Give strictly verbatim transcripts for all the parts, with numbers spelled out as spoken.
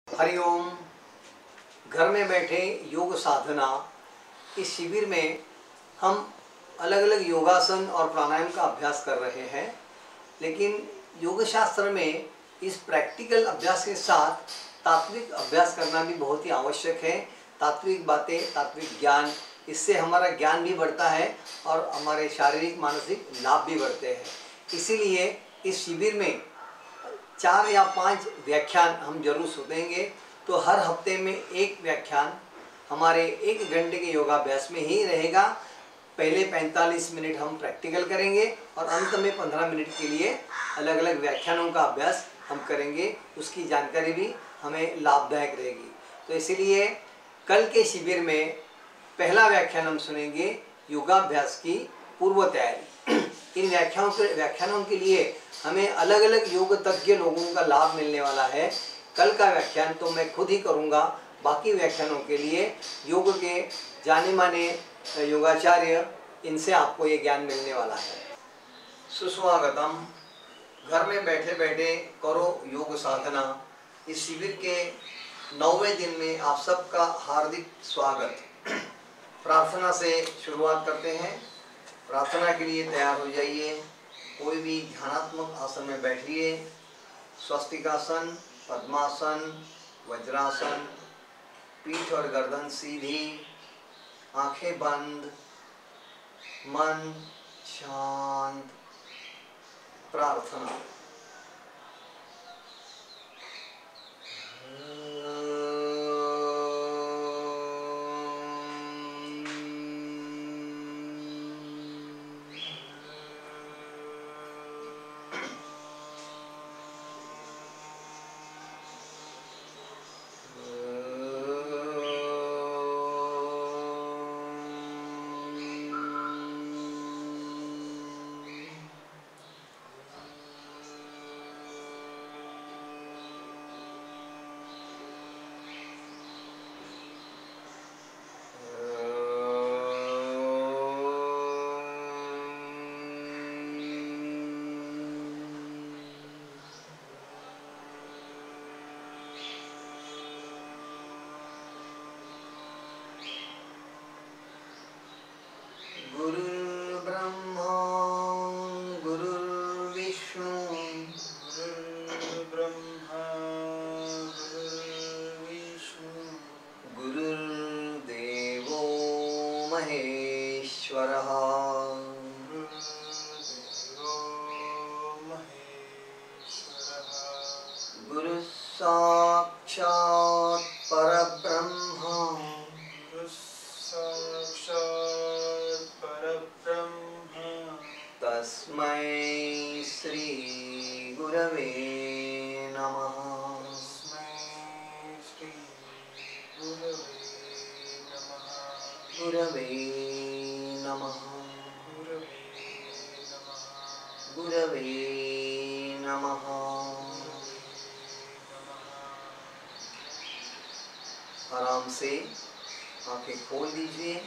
हरिओम। घर में बैठे योग साधना इस शिविर में हम अलग अलग योगासन और प्राणायाम का अभ्यास कर रहे हैं, लेकिन योग शास्त्र में इस प्रैक्टिकल अभ्यास के साथ तात्विक अभ्यास करना भी बहुत ही आवश्यक है। तात्विक बातें, तात्विक ज्ञान, इससे हमारा ज्ञान भी बढ़ता है और हमारे शारीरिक मानसिक लाभ भी बढ़ते हैं। इसीलिए इस शिविर में चार या पांच व्याख्यान हम जरूर सुनेंगे। तो हर हफ्ते में एक व्याख्यान हमारे एक घंटे के योगाभ्यास में ही रहेगा। पहले पैंतालीस मिनट हम प्रैक्टिकल करेंगे और अंत में पंद्रह मिनट के लिए अलग अलग व्याख्यानों का अभ्यास हम करेंगे। उसकी जानकारी भी हमें लाभदायक रहेगी। तो इसीलिए कल के शिविर में पहला व्याख्यान हम सुनेंगे योगाभ्यास की पूर्व तैयारी। इन व्याख्यानों के व्याख्यानों के लिए हमें अलग अलग योग तज्ञ लोगों का लाभ मिलने वाला है। कल का व्याख्यान तो मैं खुद ही करूंगा, बाकी व्याख्यानों के लिए योग के जाने माने योगाचार्य, इनसे आपको ये ज्ञान मिलने वाला है। सुस्वागतम। घर में बैठे बैठे करो योग साधना इस शिविर के नौवें दिन में आप सबका हार्दिक स्वागत। प्रार्थना से शुरुआत करते हैं। प्रार्थना के लिए तैयार हो जाइए। कोई भी ध्यानात्मक आसन में बैठिए। स्वस्तिकासन, पद्मासन, वज्रासन, पीठ और गर्दन सीधी, आंखें बंद, मन शांत। प्रार्थना। गुरुर्ब्रह्मा गुरुर्विष्णु गुरुर्ब्रह्मा गुरुर्विष्णु गुरुर्देवो महेश्वरः गुरुर्देवो महेश्वरः गुरुः साक्षात् परब्रह्म साक्षात् परब्रह्म तस्मै श्री गुरवे नमः। तस्मै श्री गुरवे नमः। गुरवे नमः। गुरवे नमः। गुरवे नमः। आराम से आंखें खोल दीजिए।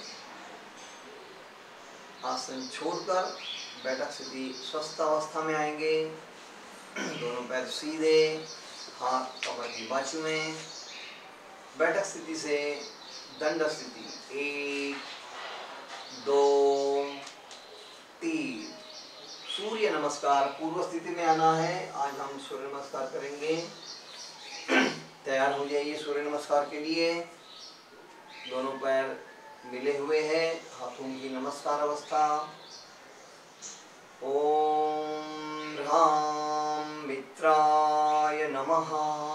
आसन छोड़कर बैठक स्थिति स्वस्थ अवस्था में आएंगे। दोनों पैर सीधे, हाथ कमर की बाजू में। बैठक स्थिति से दंड स्थिति, एक दो तीन। सूर्य नमस्कार पूर्व स्थिति में आना है। आज हम सूर्य नमस्कार करेंगे। तैयार हो जाइए सूर्य नमस्कार के लिए। दोनों पैर मिले हुए हैं, हाथों की नमस्कार अवस्था। ओम ह्रां मित्राय नमः।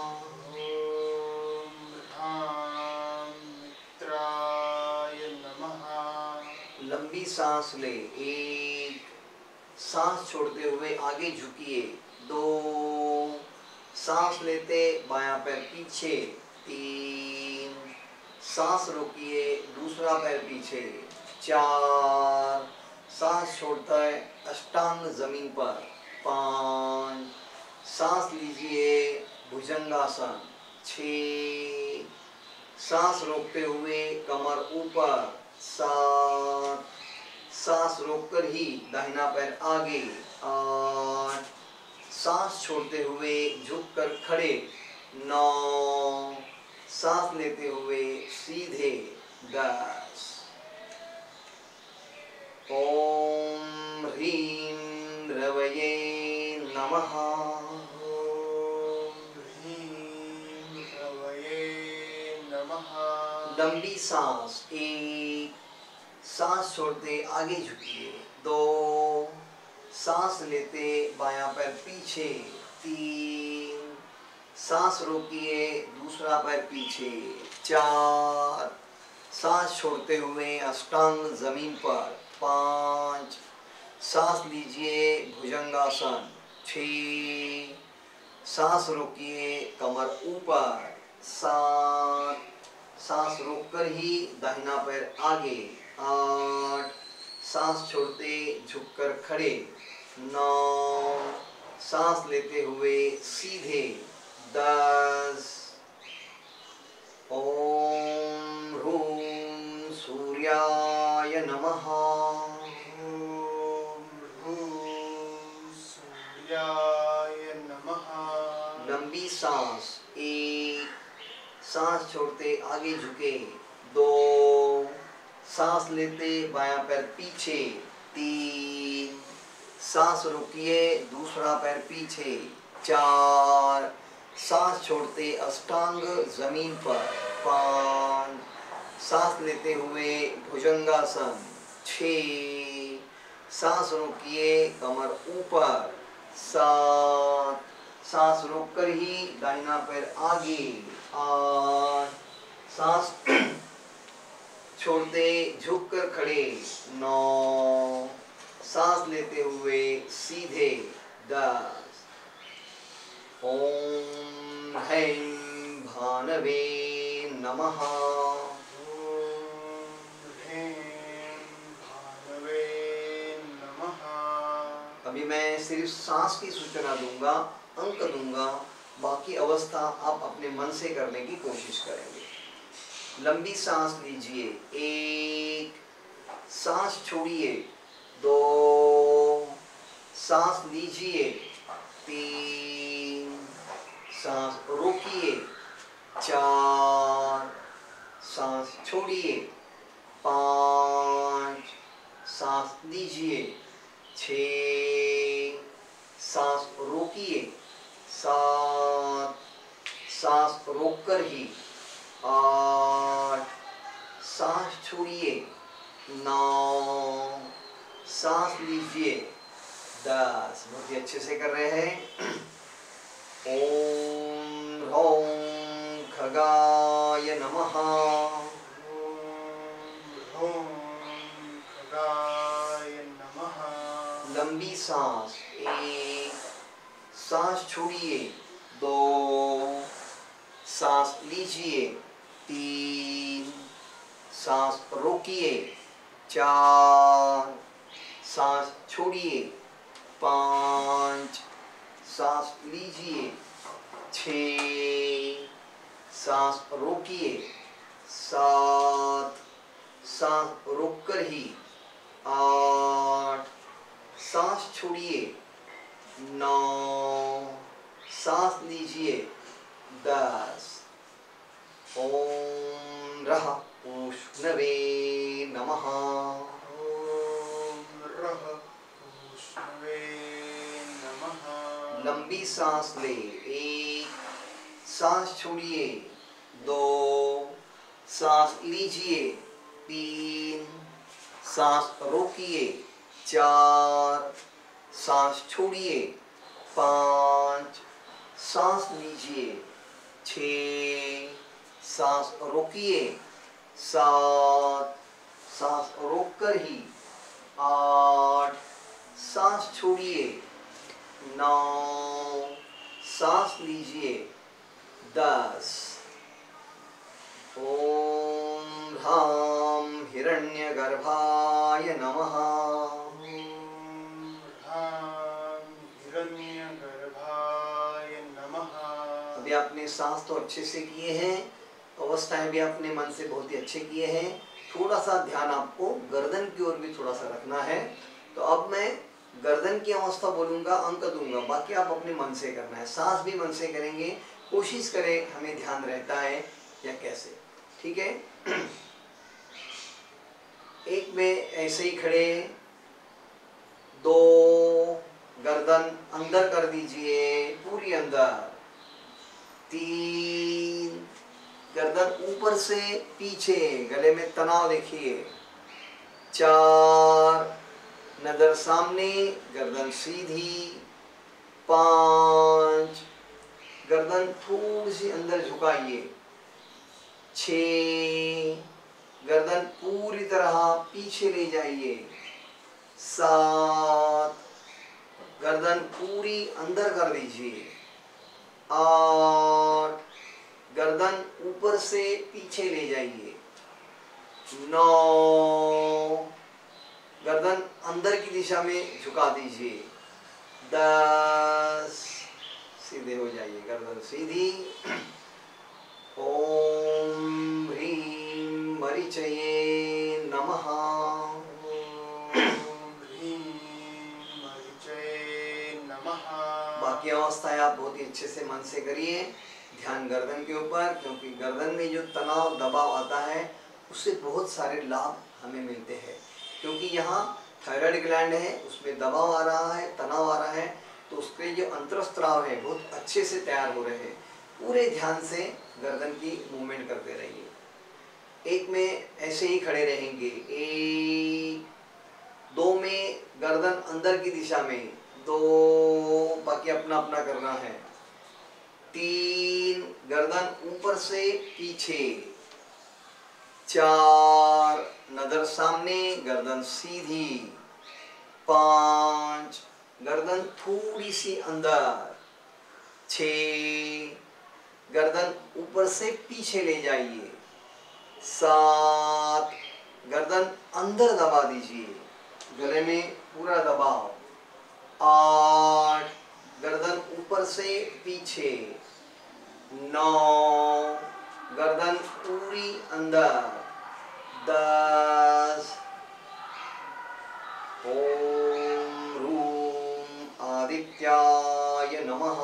ओम ह्रां मित्राय नमः। लंबी सांस ले। एक, सांस छोड़ते हुए आगे झुकिए। दो, सांस लेते बायां पैर पीछे। तीन, सांस रोकिए, दूसरा पैर पीछे। चार, सांस छोड़ता है अष्टांग जमीन पर। पाँच, सांस लीजिए भुजंगासन। छः, सांस रोकते हुए कमर ऊपर। सात, सांस रोककर ही दाहिना पैर आगे। आठ, सांस छोड़ते हुए झुककर खड़े। नौ, सांस लेते हुए सीधे दस। ओम ह्रीं रवये नमः। ओम ह्रीं रवये नमः। लंबी सांस, एक, सांस छोड़ते आगे झुकिए, दो, सांस लेते बायां पैर पीछे, तीन, सांस रोकिए दूसरा पैर पीछे, चार, सांस छोड़ते हुए अष्टांग जमीन पर, पाँच, सांस लीजिए भुजंगासन, छः, सांस रोकिए कमर ऊपर, सात, सांस रोककर ही दाहिना पैर आगे, आठ, सांस छोड़ते झुककर खड़े, नौ, सांस लेते हुए सीधे, दस। ओम ह्रूं सूर्याय नमः। ओम ह्रूं सूर्याय नमः। लंबी सांस, एक, सांस छोड़ते आगे झुके, दो, सांस लेते बायां पैर पीछे, तीन, सांस रोकिए दूसरा पैर पीछे, चार, सांस छोड़ते अष्टांग जमीन पर, पाँच, सांस लेते हुए भुजंगासन, छः, सांस रोकिए कमर ऊपर, सात, सांस रोककर ही दाहिना पैर आगे, आठ, सांस छोड़ते झुककर खड़े, नौ, सांस लेते हुए सीधे, दस। ओम हैं भानवे नमः। ओम ह्रीं भानवे नमः। अभी मैं सिर्फ सांस की सूचना दूंगा, अंक दूंगा, बाकी अवस्था आप अपने मन से करने की कोशिश करेंगे। लंबी सांस लीजिए, एक, सांस छोड़िए, दो, सांस लीजिए, तीन, सांस रोकिए, चार, सांस छोड़िए, पाँच, सांस लीजिए, छः, सांस रोकिए, सात, सांस रोककर ही, आठ, सांस छोड़िए, नौ, सांस लीजिए, दस। बहुत ही अच्छे से कर रहे हैं। ओम ह्रौं खगाय नमः। ओम खगाय नमः। लंबी सांस, एक, सांस छोड़िए, दो, सांस लीजिए, तीन, सांस रोकिए, चार, सांस छोड़िए, पाँच, सांस लीजिए, छः, सांस रोकिए, सात, सांस रोककर ही, आठ, सांस छोड़िए, नौ, सांस लीजिए, दस। ओम रः उष्णवे नमः। ओम रः उष्णवे नमः। लंबी सांस ले, एक, सांस छोड़िए, दो, सांस लीजिए, तीन, सांस रोकिए, चार, सांस छोड़िए, पाँच, सांस लीजिए, छः, सांस रोकिए, सात, सांस रोककर ही, आठ, सांस छोड़िए, नौ, सांस लीजिए, दस। ओम ह्रां हिरण्यगर्भाय नमः। ओम ह्रां हिरण्यगर्भाय नमः। अभी आपने सांस तो अच्छे से किए हैं, अवस्थाएं भी अपने मन से बहुत ही अच्छे किए हैं। थोड़ा सा ध्यान आपको गर्दन की ओर भी थोड़ा सा रखना है। तो अब मैं गर्दन की अवस्था बोलूँगा, अंक दूंगा, बाकी आप अपने मन से करना है। सांस भी मन से करेंगे, कोशिश करें, हमें ध्यान रहता है या कैसे, ठीक है। एक में ऐसे ही खड़े, दो गर्दन अंदर कर दीजिए, पूरी अंदर, तीन गर्दन ऊपर से पीछे, गले में तनाव देखिए, चार नजर सामने, गर्दन सीधी, पांच गर्दन थोड़ी सी अंदर झुकाइए, छः गर्दन पूरी तरह पीछे ले जाइए, सात गर्दन पूरी अंदर कर दीजिए, आठ गर्दन ऊपर से पीछे ले जाइए, नौ गर्दन अंदर की दिशा में झुका दीजिए, दस सीधे हो जाइए, गर्दन सीधी। ओम ह्रीं मरीचये नमः। बाकी अवस्थाएं आप बहुत ही अच्छे से मन से करिए, ध्यान गर्दन के ऊपर, क्योंकि गर्दन में जो तनाव दबाव आता है उससे बहुत सारे लाभ हमें मिलते हैं। क्योंकि यहाँ थायराइड ग्लैंड है, उसमें दबाव आ रहा है, तनाव आ रहा है, तो उसके जो अंतरस्त्राव है बहुत अच्छे से तैयार हो रहे हैं। पूरे ध्यान से गर्दन की मूवमेंट करते रहिए। एक में ऐसे ही खड़े रहेंगे, एक, दो में गर्दन अंदर की दिशा में, दो, बाकी अपना अपना करना है, तीन गर्दन ऊपर से पीछे, चार नजर सामने, गर्दन सीधी, पांच गर्दन थोड़ी सी अंदर, छः गर्दन ऊपर से पीछे ले जाइए, सात गर्दन अंदर दबा दीजिए, गले में पूरा दबाव, आठ गर्दन ऊपर से पीछे, नौ गर्दन पूरी अंदर, दस ओम रूम आदित्याय नमः।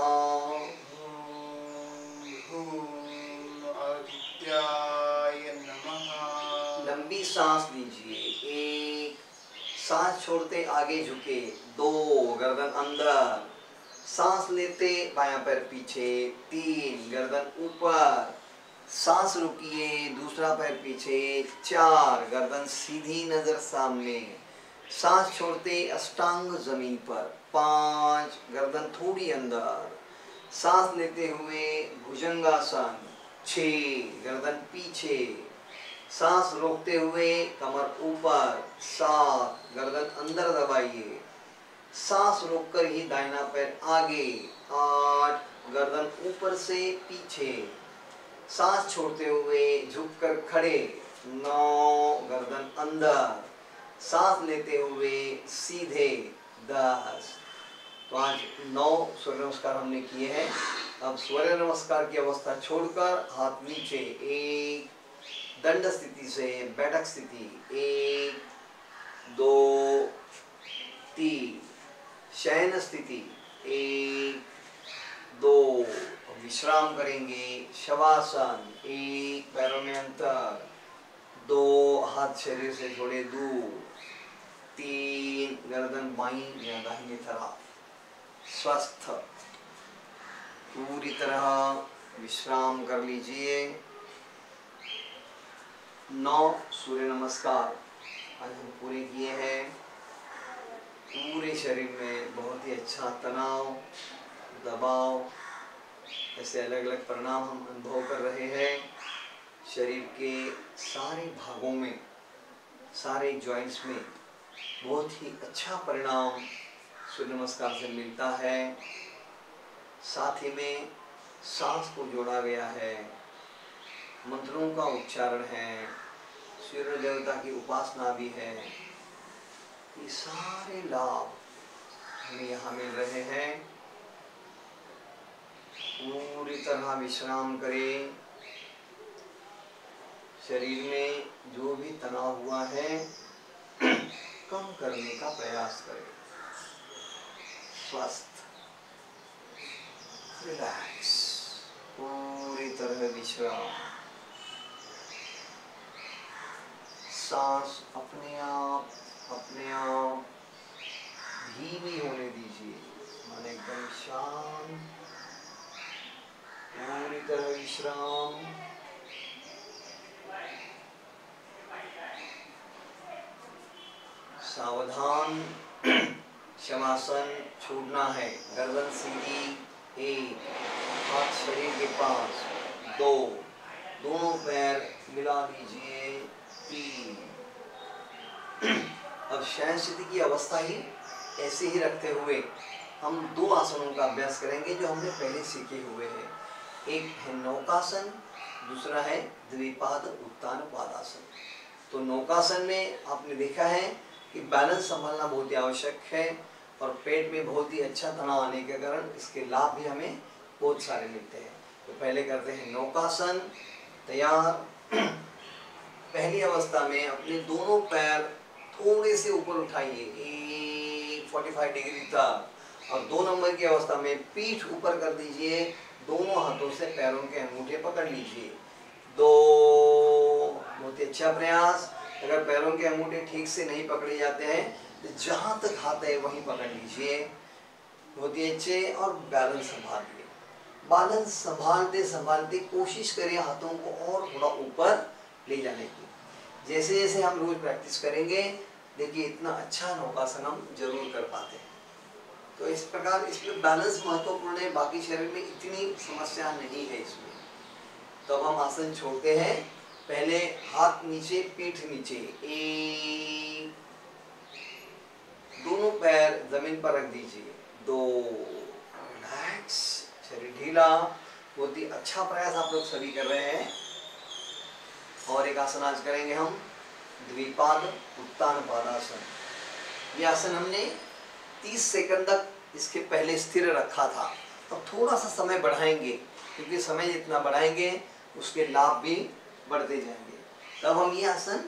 लंबी सांस लीजिए, एक, सांस छोड़ते आगे झुके, दो गर्दन अंदर, सांस लेते बायां पैर पीछे, तीन गर्दन ऊपर, सांस रुकिए, दूसरा पैर पीछे, चार गर्दन सीधी नजर सामने, सांस छोड़ते अष्टांग जमीन पर, पांच गर्दन थोड़ी अंदर, सांस लेते हुए भुजंगासन, छः गर्दन पीछे, सांस रोकते हुए कमर ऊपर, सात गर्दन अंदर दबाइए, सांस रोककर ही दाहिना पैर आगे, आठ गर्दन ऊपर से पीछे, सांस छोड़ते हुए झुककर खड़े, नौ गर्दन अंदर, सांस लेते हुए सीधे, दस। तो आज नौ सूर्य नमस्कार हमने किए हैं। अब सूर्य नमस्कार की अवस्था छोड़कर हाथ नीचे, एक दंड स्थिति से बैठक स्थिति, एक, दो, तीन, शयन स्थिति, एक, दो, विश्राम करेंगे, शवासन, एक पैरों में अंतर, दो हाथ शरीर से जोड़े दूर, तीन गर्दन बाईं या दाहिनी तरफ, स्वस्थ पूरी तरह विश्राम कर लीजिए। नौ सूर्य नमस्कार आज हम पूरे किए हैं। पूरे शरीर में बहुत ही अच्छा तनाव, दबाव, ऐसे अलग अलग परिणाम हम अनुभव कर रहे हैं। शरीर के सारे भागों में, सारे जॉइंट्स में बहुत ही अच्छा परिणाम सूर्य नमस्कार से मिलता है। साथ ही में सांस को जोड़ा गया है, मंत्रों का उच्चारण है, सूर्य देवता की उपासना भी है। ये सारे लाभ हमें यहाँ मिल रहे हैं। पूरी तरह विश्राम करें। शरीर में जो भी तनाव हुआ है कम करने का प्रयास करें। स्वस्थ, रिलैक्स, पूरी तरह विश्राम। सांस अपने आप अपने आप धीमी होने दीजिए। मन एकदम शांत, पूरी तरह विश्राम। सावधान, शवासन छोड़ना है। गर्दन सीधी, एक, हाथ शरीर के पास, दो, दोनों पैर मिला लीजिए, तीन। अब शयन स्थिति की अवस्था ही ऐसे ही रखते हुए हम दो आसनों का अभ्यास करेंगे जो हमने पहले सीखे हुए हैं। एक है नौकासन, दूसरा है द्विपाद उत्तान पादासन। तो नौकासन में आपने देखा है कि बैलेंस संभालना बहुत ही आवश्यक है और पेट में बहुत ही अच्छा तनाव आने के कारण इसके लाभ भी हमें बहुत सारे मिलते हैं। तो पहले करते हैं नौकासन। तैयार। पहली अवस्था में अपने दोनों पैर थोड़े से ऊपर उठाइए, एक पैंतालीस डिग्री तक, और दो नंबर की अवस्था में पीठ ऊपर कर दीजिए, दोनों हाथों से पैरों के अंगूठे पकड़ लीजिए, दो। बहुत ही अच्छा प्रयास। अगर पैरों के अंगूठे ठीक से नहीं पकड़े जाते हैं तो जहाँ तक हाथ है वहीं पकड़ लीजिए, बहुत ही अच्छे। और बैलेंस संभालिए। बैलेंस संभालते संभालते कोशिश करें हाथों को और थोड़ा ऊपर ले जाने की। जैसे जैसे हम रोज प्रैक्टिस करेंगे, देखिए इतना अच्छा नौकासन हम जरूर कर पाते हैं। तो इस प्रकार इसमें बैलेंस महत्वपूर्ण है, बाकी शरीर में इतनी समस्या नहीं है इसमें। तो अब हम आसन छोड़ते हैं। पहले हाथ नीचे, पीठ नीचे, एक, दोनों पैर जमीन पर रख दीजिए, दो, रिलैक्स, शरीर ढीला। बहुत ही अच्छा प्रयास आप लोग सभी कर रहे हैं। और एक आसन आज करेंगे हम, द्विपाद उत्तान पादासन। ये आसन हमने तीस सेकंड तक इसके पहले स्थिर रखा था। अब थोड़ा सा समय बढ़ाएंगे, क्योंकि समय जितना बढ़ाएंगे उसके लाभ भी बढ़ते जाएंगे। तब हम ये आसन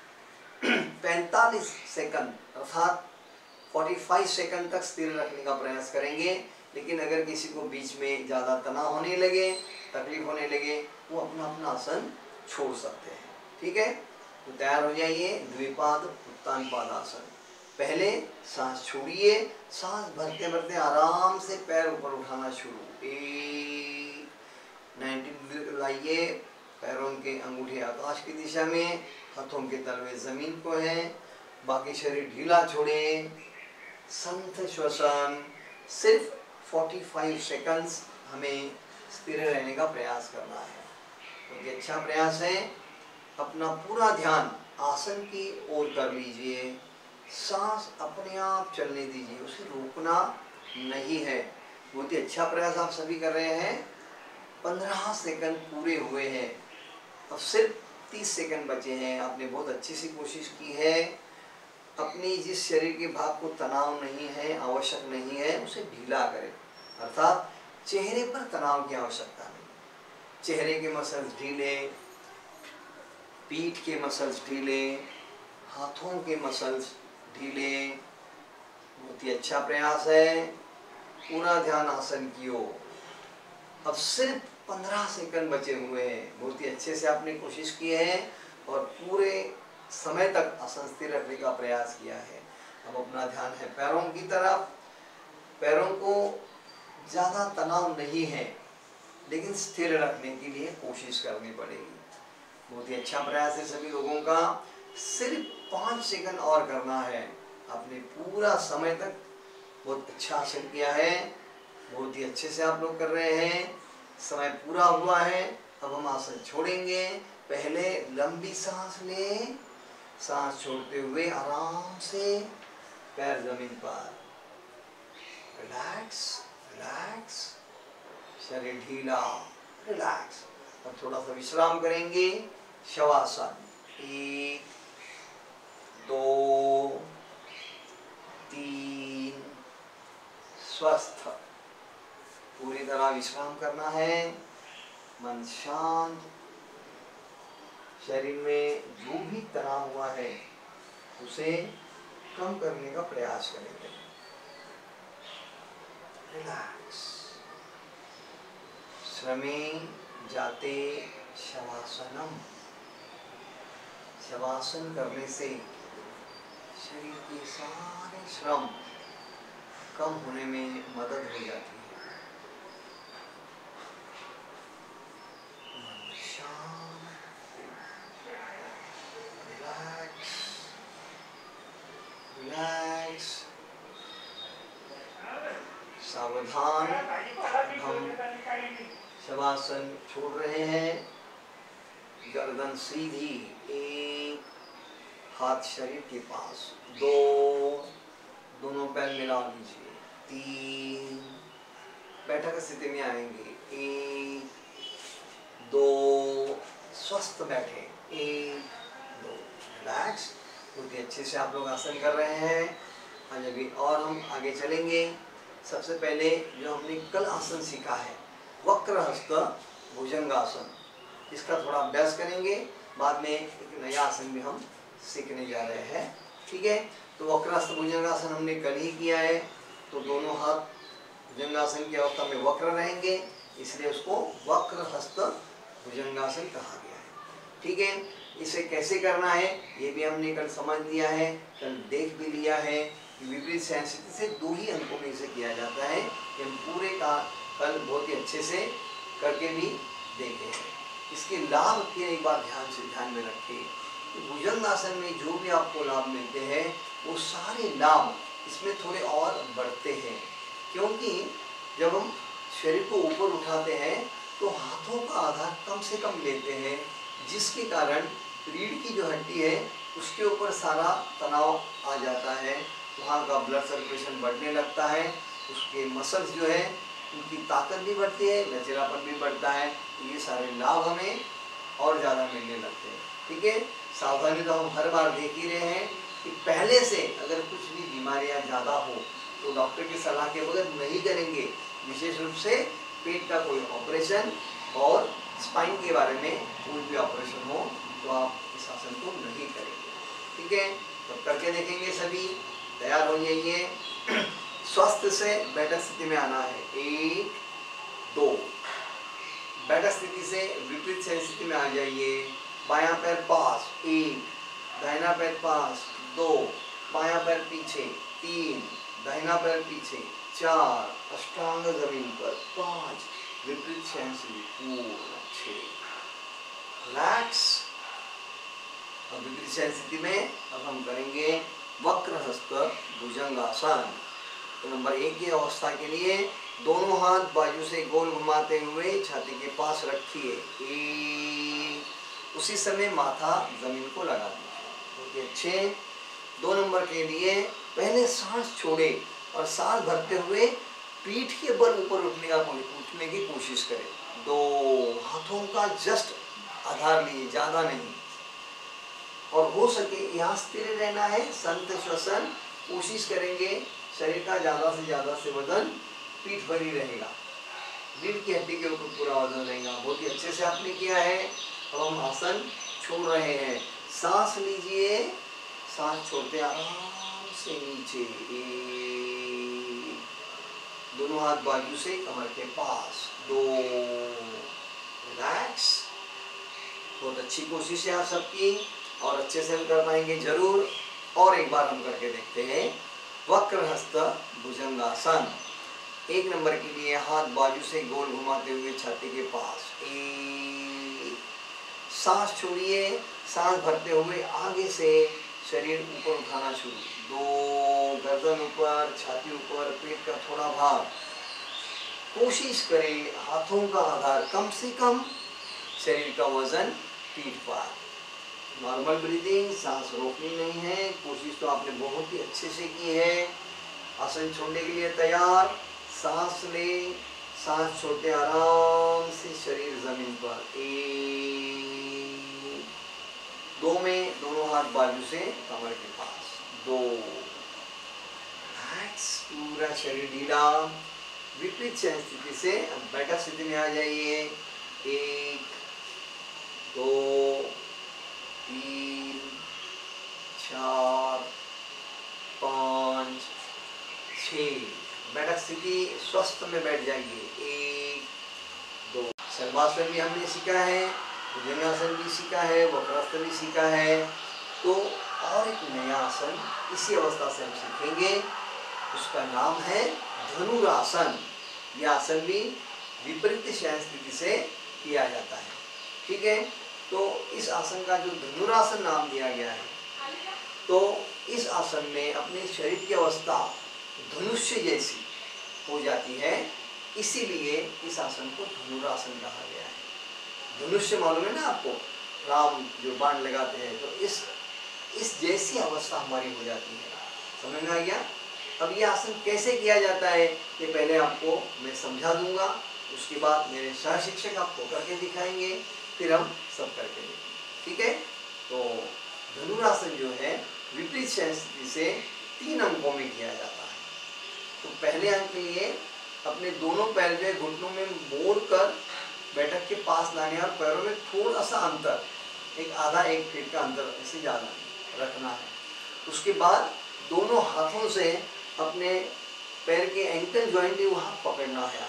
पैंतालीस सेकंड अर्थात पैंतालीस सेकंड तक स्थिर रखने का प्रयास करेंगे। लेकिन अगर किसी को बीच में ज़्यादा तनाव होने लगे, तकलीफ होने लगे, वो अपना अपना आसन छोड़ सकते हैं। ठीक है, तो तैयार हो जाइए। द्विपाद उत्तान पादासन। पहले सांस छोड़िए, सांस भरते भरते आराम से पैर ऊपर उठाना शुरू। एक, नब्बे लाइए, पैरों के अंगूठे आकाश की दिशा में, हाथों के तलवे जमीन को है, बाकी शरीर ढीला छोड़े। संत श्वसन। सिर्फ पैंतालीस सेकंड्स हमें स्थिर रहने का प्रयास करना है। तो ये अच्छा प्रयास है। अपना पूरा ध्यान आसन की ओर कर लीजिए। सांस अपने आप चलने दीजिए, उसे रोकना नहीं है। बहुत ही अच्छा प्रयास आप सभी कर रहे हैं। पंद्रह सेकंड पूरे हुए हैं, अब सिर्फ तीस सेकंड बचे हैं। आपने बहुत अच्छी सी कोशिश की है। अपनी जिस शरीर के भाग को तनाव नहीं है, आवश्यक नहीं है, उसे ढीला करें। अर्थात चेहरे पर तनाव की आवश्यकता नहीं। चेहरे के मसल्स ढीले, पीठ के मसल्स ढीले, हाथों के मसल्स ढीले। बहुत ही अच्छा प्रयास है। पूरा ध्यान आसन की ओर। अब सिर्फ पंद्रह सेकंड बचे हुए हैं। बहुत ही अच्छे से आपने कोशिश की है और पूरे समय तक आसन स्थिर रखने का प्रयास किया है। अब अपना ध्यान है पैरों की तरफ। पैरों को ज़्यादा तनाव नहीं है, लेकिन स्थिर रखने के लिए कोशिश करनी पड़ेगी। बहुत ही अच्छा प्रयास है सभी लोगों का। सिर्फ पाँच सेकंड और करना है। आपने पूरा समय तक बहुत अच्छा आसन किया है। बहुत ही अच्छे से आप लोग कर रहे हैं। समय पूरा हुआ है। अब हम आसन छोड़ेंगे। पहले लंबी सांस लें, सांस छोड़ते हुए आराम से पैर जमीन पर। रिलैक्स, रिलैक्स, शरीर ढीला, रिलैक्स। अब थोड़ा सा विश्राम करेंगे। शवासन। एक, दो, तीन, स्वस्थ। पूरी तरह विश्राम करना है। मन शांत। शरीर में जो भी तनाव हुआ है उसे कम करने का प्रयास करेंगे। रिलैक्स। श्रमे जाते शवासनम। शवासन करने से शरीर के सारे श्रम कम होने में मदद हो जाती है। शांत, रिलैक्स, रिलैक्स, सावधान। हम शवासन छोड़ रहे हैं। गर्दन सीधी, एक हाथ शरीर के पास, दो, दोनों पैर मिला लीजिए, तीन, बैठक स्थिति में आएंगे, एक, दो, स्वस्थ बैठे, एक, दो, रिलैक्स। बहुत ही अच्छे से आप लोग आसन कर रहे हैं। आज अभी और हम आगे चलेंगे। सबसे पहले जो हमने कल आसन सीखा है, वक्रहस्त भुजंगासन, इसका थोड़ा अभ्यास करेंगे। बाद में एक नया आसन भी हम सीखने जा रहे हैं, ठीक है। तो वक्रहस्त भुजंगासन हमने कल ही किया है। तो दोनों हाथ भुजंगासन की अवस्था में वक्र रहेंगे, इसलिए उसको वक्रहस्त भुजंगासन कहा गया है, ठीक है। इसे कैसे करना है ये भी हमने कल समझ लिया है, कल देख भी लिया है। विपरीत स्थिति से दो ही अंकों में इसे किया जाता है। ये हम पूरे का कल बहुत ही अच्छे से करके भी देखे हैं। इसके लाभ फिर एक बार ध्यान से ध्यान में रखें कि भुजंगासन में जो भी आपको लाभ मिलते हैं वो सारे लाभ इसमें थोड़े और बढ़ते हैं, क्योंकि जब हम शरीर को ऊपर उठाते हैं तो हाथों का आधार कम से कम लेते हैं, जिसके कारण रीढ़ की जो हड्डी है उसके ऊपर सारा तनाव आ जाता है, वहाँ का ब्लड सर्कुलेशन बढ़ने लगता है, उसके मसल्स जो है उनकी ताकत भी बढ़ती है, लचीलापन भी बढ़ता है। तो ये सारे लाभ हमें और ज़्यादा मिलने लगते हैं, ठीक है। सावधानी तो हम हर बार देख ही रहे हैं कि पहले से अगर कुछ भी बीमारियां ज़्यादा हो तो डॉक्टर की सलाह के बगैर नहीं करेंगे। विशेष रूप से पेट का कोई ऑपरेशन और स्पाइन के बारे में कोई भी ऑपरेशन हो तो आप इस आसन को नहीं करेंगे, ठीक है। तो करके देखेंगे, सभी तैयार हो जाइए। स्वस्थ से बैठक स्थिति में आना है, एक, दो, बैठक स्थिति से विपरीत स्थिति में आ जाइए। बायां पैर पास, एक, दाहिना पैर पास, दो, बायां पैर पीछे, तीन, दाहिना पैर पीछे, चार, अष्टांग जमीन पर, पांच, विपरीत पूर्ण, छह, रिलैक्स। अब विपरीत स्थिति में अब हम करेंगे वक्रहस्त भुजंगासन। तो नंबर एक की अवस्था के लिए दोनों हाथ बाजू से गोल घुमाते हुए छाती के पास रखिए, एक, उसी समय माथा जमीन को लगा दीजिए, बहुत ही अच्छे। दो नंबर के लिए पहले सांस छोड़े और सांस भरते हुए पीठ के बल ऊपर उठने का उठने की कोशिश करें। दो, हाथों का जस्ट आधार लिए, ज़्यादा नहीं, और हो सके यहाँ स्थिर रहना है। संत श्वसन कोशिश करेंगे, शरीर का ज़्यादा से ज़्यादा से वजन पीठ पर ही रहेगा, रीढ़ की हड्डी के ऊपर पूरा वजन रहेगा। बहुत ही अच्छे से आपने किया है। अब हम आसन छोड़ रहे हैं। सांस लीजिए, सांस छोड़ते आराम से नीचे, एक, दोनों हाथ बाजू से कमर के पास, दो, रिलैक्स। बहुत अच्छी कोशिश है आप सबकी और अच्छे से हम कर पाएंगे जरूर। और एक बार हम करके देखते हैं वक्रहस्त भुजंगासन। एक नंबर के लिए हाथ बाजू से गोल घुमाते हुए छाती के पास, एक, सांस छोड़िए, सांस भरते हुए आगे से शरीर ऊपर उठाना शुरू, दो, गर्दन ऊपर, छाती ऊपर, पेट का थोड़ा भाग। कोशिश करें हाथों का आधार कम से कम, शरीर का वजन पीठ पर। नॉर्मल ब्रीदिंग, सांस रोकनी नहीं है। कोशिश तो आपने बहुत ही अच्छे से की है। आसन छोड़ने के लिए तैयार, सांस ले, सांस छोड़ते आराम से शरीर जमीन पर, एक, दो में दोनों हाथ बाजू से कमर के पास, दो, पूरा शरीर ढीला। विपरीत स्थिति से बैठक स्थिति में आ जाइए, एक, दो, तीन, चार, पाँच, छः, बैठक स्थिति स्वस्थ में बैठ जाइए, एक, दो। शलभासन भी हमने सीखा है, भुजंगासन भी सीखा है, वक्रासन भी सीखा है, तो और एक नया आसन इसी अवस्था से हम सीखेंगे, उसका नाम है धनुरासन। यह आसन भी विपरीत शयन स्थिति से किया जाता है। ठीक है, तो इस आसन का जो धनुरासन नाम दिया गया है, तो इस आसन में अपने शरीर की अवस्था धनुष्य जैसी हो जाती है, इसीलिए इस आसन को धनुरासन कहा गया है। धनुष्य मालूम है ना आपको, राम जो बाण लगाते हैं, तो इस इस जैसी अवस्था हमारी हो जाती है। समझ में आ गया? अब ये आसन कैसे किया जाता है ये पहले आपको मैं समझा दूंगा, उसके बाद मेरे सह शिक्षक आपको करके दिखाएंगे, फिर हम सब करके देखेंगे। ठीक है, तो धनुरासन जो है विपरीत शयन स्थिति से तीन अंकों में किया जाता है। तो पहले अंक के लिए अपने दोनों पैर जो है घुटनों में मोड़ कर बैठक के पास लाने और पैरों में थोड़ा सा अंतर, एक आधा एक फीट का अंतर ऐसे ज़्यादा रखना है। उसके बाद दोनों हाथों से अपने पैर के एंकल जॉइंट ही वहाँ पकड़ना है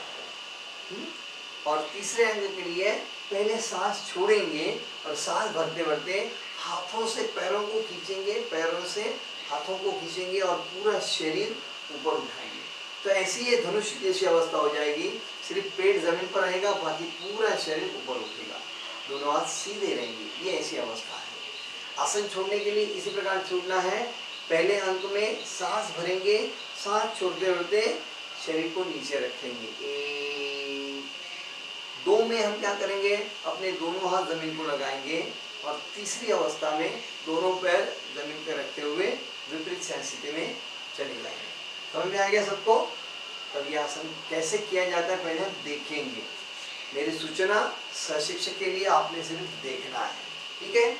आपको। और तीसरे अंग के लिए पहले सांस छोड़ेंगे और सांस भरते भरते हाथों से पैरों को खींचेंगे, पैरों से हाथों को खींचेंगे और पूरा शरीर ऊपर उठाएंगे। तो ऐसी ये धनुष जैसी अवस्था हो जाएगी, सिर्फ पेट जमीन पर रहेगा, बाकी पूरा शरीर ऊपर उठेगा, दोनों हाथ सीधे रहेंगे। ये ऐसी अवस्था है। आसन छोड़ने के लिए इसी प्रकार छोड़ना है। पहले अंक में सांस भरेंगे, सांस छोड़ते छोड़ते शरीर को नीचे रखेंगे। एक, दो में हम क्या करेंगे, अपने दोनों हाथ जमीन को लगाएंगे और तीसरी अवस्था में दोनों पैर जमीन पर रखते हुए विपरीत शयन स्थिति में चले जाएंगे। समझ में आ गया सबको? तब यह आसन कैसे किया जाता है पहले हम देखेंगे। मेरी सूचना सहशिक्षक के लिए आपने सिर्फ देखना है। ठीक है,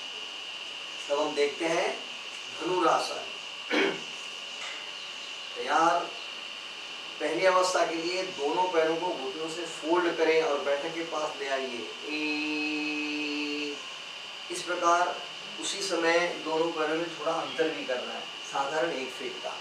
तब हम देखते हैं धनुरासन। तैयार। पहली अवस्था के लिए दोनों पैरों को घुटनों से फोल्ड करें और बैठक के पास ले आइए। इस प्रकार उसी समय दोनों पैरों में थोड़ा अंतर भी करना है, साधारण एक फीट का।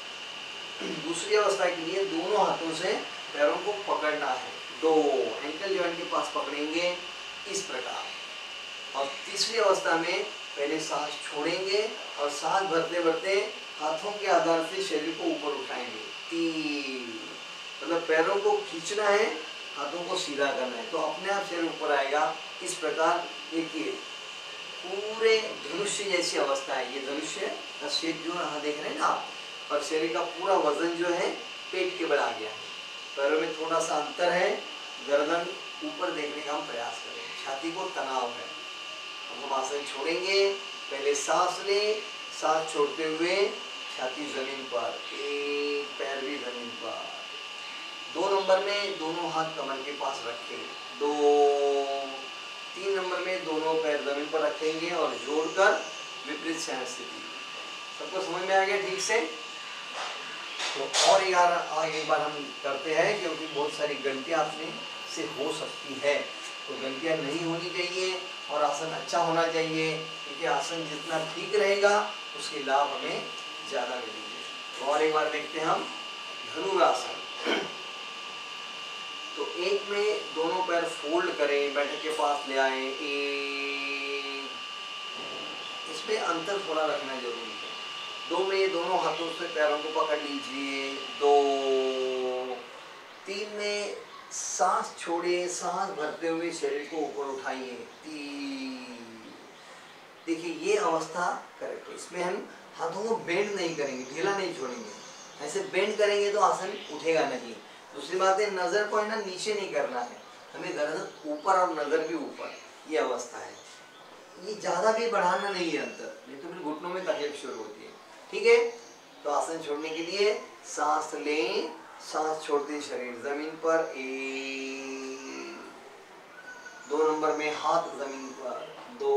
दूसरी अवस्था के लिए दोनों हाथों से पैरों को पकड़ना है, दो एंकल जॉइंट के पास पकड़ेंगे इस प्रकार। और तीसरी अवस्था में पहले सांस छोड़ेंगे और सांस भरते भरते हाथों के आधार से शरीर को ऊपर उठाएंगे। तीन, मतलब पैरों को खींचना है, हाथों को सीधा करना है, तो अपने आप शरीर ऊपर आएगा। इस प्रकार देखिए पूरे धनुष्य जैसी अवस्था है। ये धनुष्य का शेप जो यहाँ देख रहे हैं ना आप, और शरीर का पूरा वजन जो है पेट के बल आ गया है। पैरों में थोड़ा सा अंतर है, गर्दन ऊपर देखने का हम प्रयास करें, छाती को तनाव है। हम आसन छोड़ेंगे, पहले सांस लें, सांस छोड़ते हुए छाती जमीन पर, एक पैर भी जमीन पर। दो नंबर में दोनों हाथ कमर के पास रखें, दो। तीन नंबर में दोनों पैर जमीन पर रखेंगे और जोड़कर विपरीत शयन स्थिति। सबको समझ में आ गया ठीक से? तो और यार एक बार हम करते हैं, क्योंकि बहुत सारी गलतियां अपने से हो सकती है, तो गलतियां नहीं होनी चाहिए और आसन अच्छा होना चाहिए, क्योंकि आसन जितना ठीक रहेगा उसके लाभ हमें ज़्यादा मिलेंगे। तो और एक बार देखते हैं हम धनुरासन। तो एक में दोनों पैर फोल्ड करें, बैठक के पास ले आए, एक, इसमें अंतर थोड़ा रखना जरूरी है। दो में दोनों हाथों से पैरों को पकड़ लीजिए, दो। तीन में सांस छोड़िए, सांस भरते हुए शरीर को ऊपर उठाइए, तीन। देखिए ये अवस्था करेक्ट है। इसमें हम हाथों को बेंड नहीं करेंगे, ढीला नहीं छोड़ेंगे। ऐसे बेंड करेंगे तो आसन उठेगा नहीं। दूसरी बात है, नजर को है ना नीचे नहीं करना है, हमें गर्दन ऊपर और नजर भी ऊपर, ये अवस्था है। ये ज्यादा भी बढ़ाना नहीं है अंतर, नहीं तो फिर घुटनों में तकलीफ शुरू होती है। ठीक है, तो आसन छोड़ने के लिए सांस लें, सांस छोड़ते शरीर जमीन पर, एक। दो नंबर में हाथ जमीन पर, दो।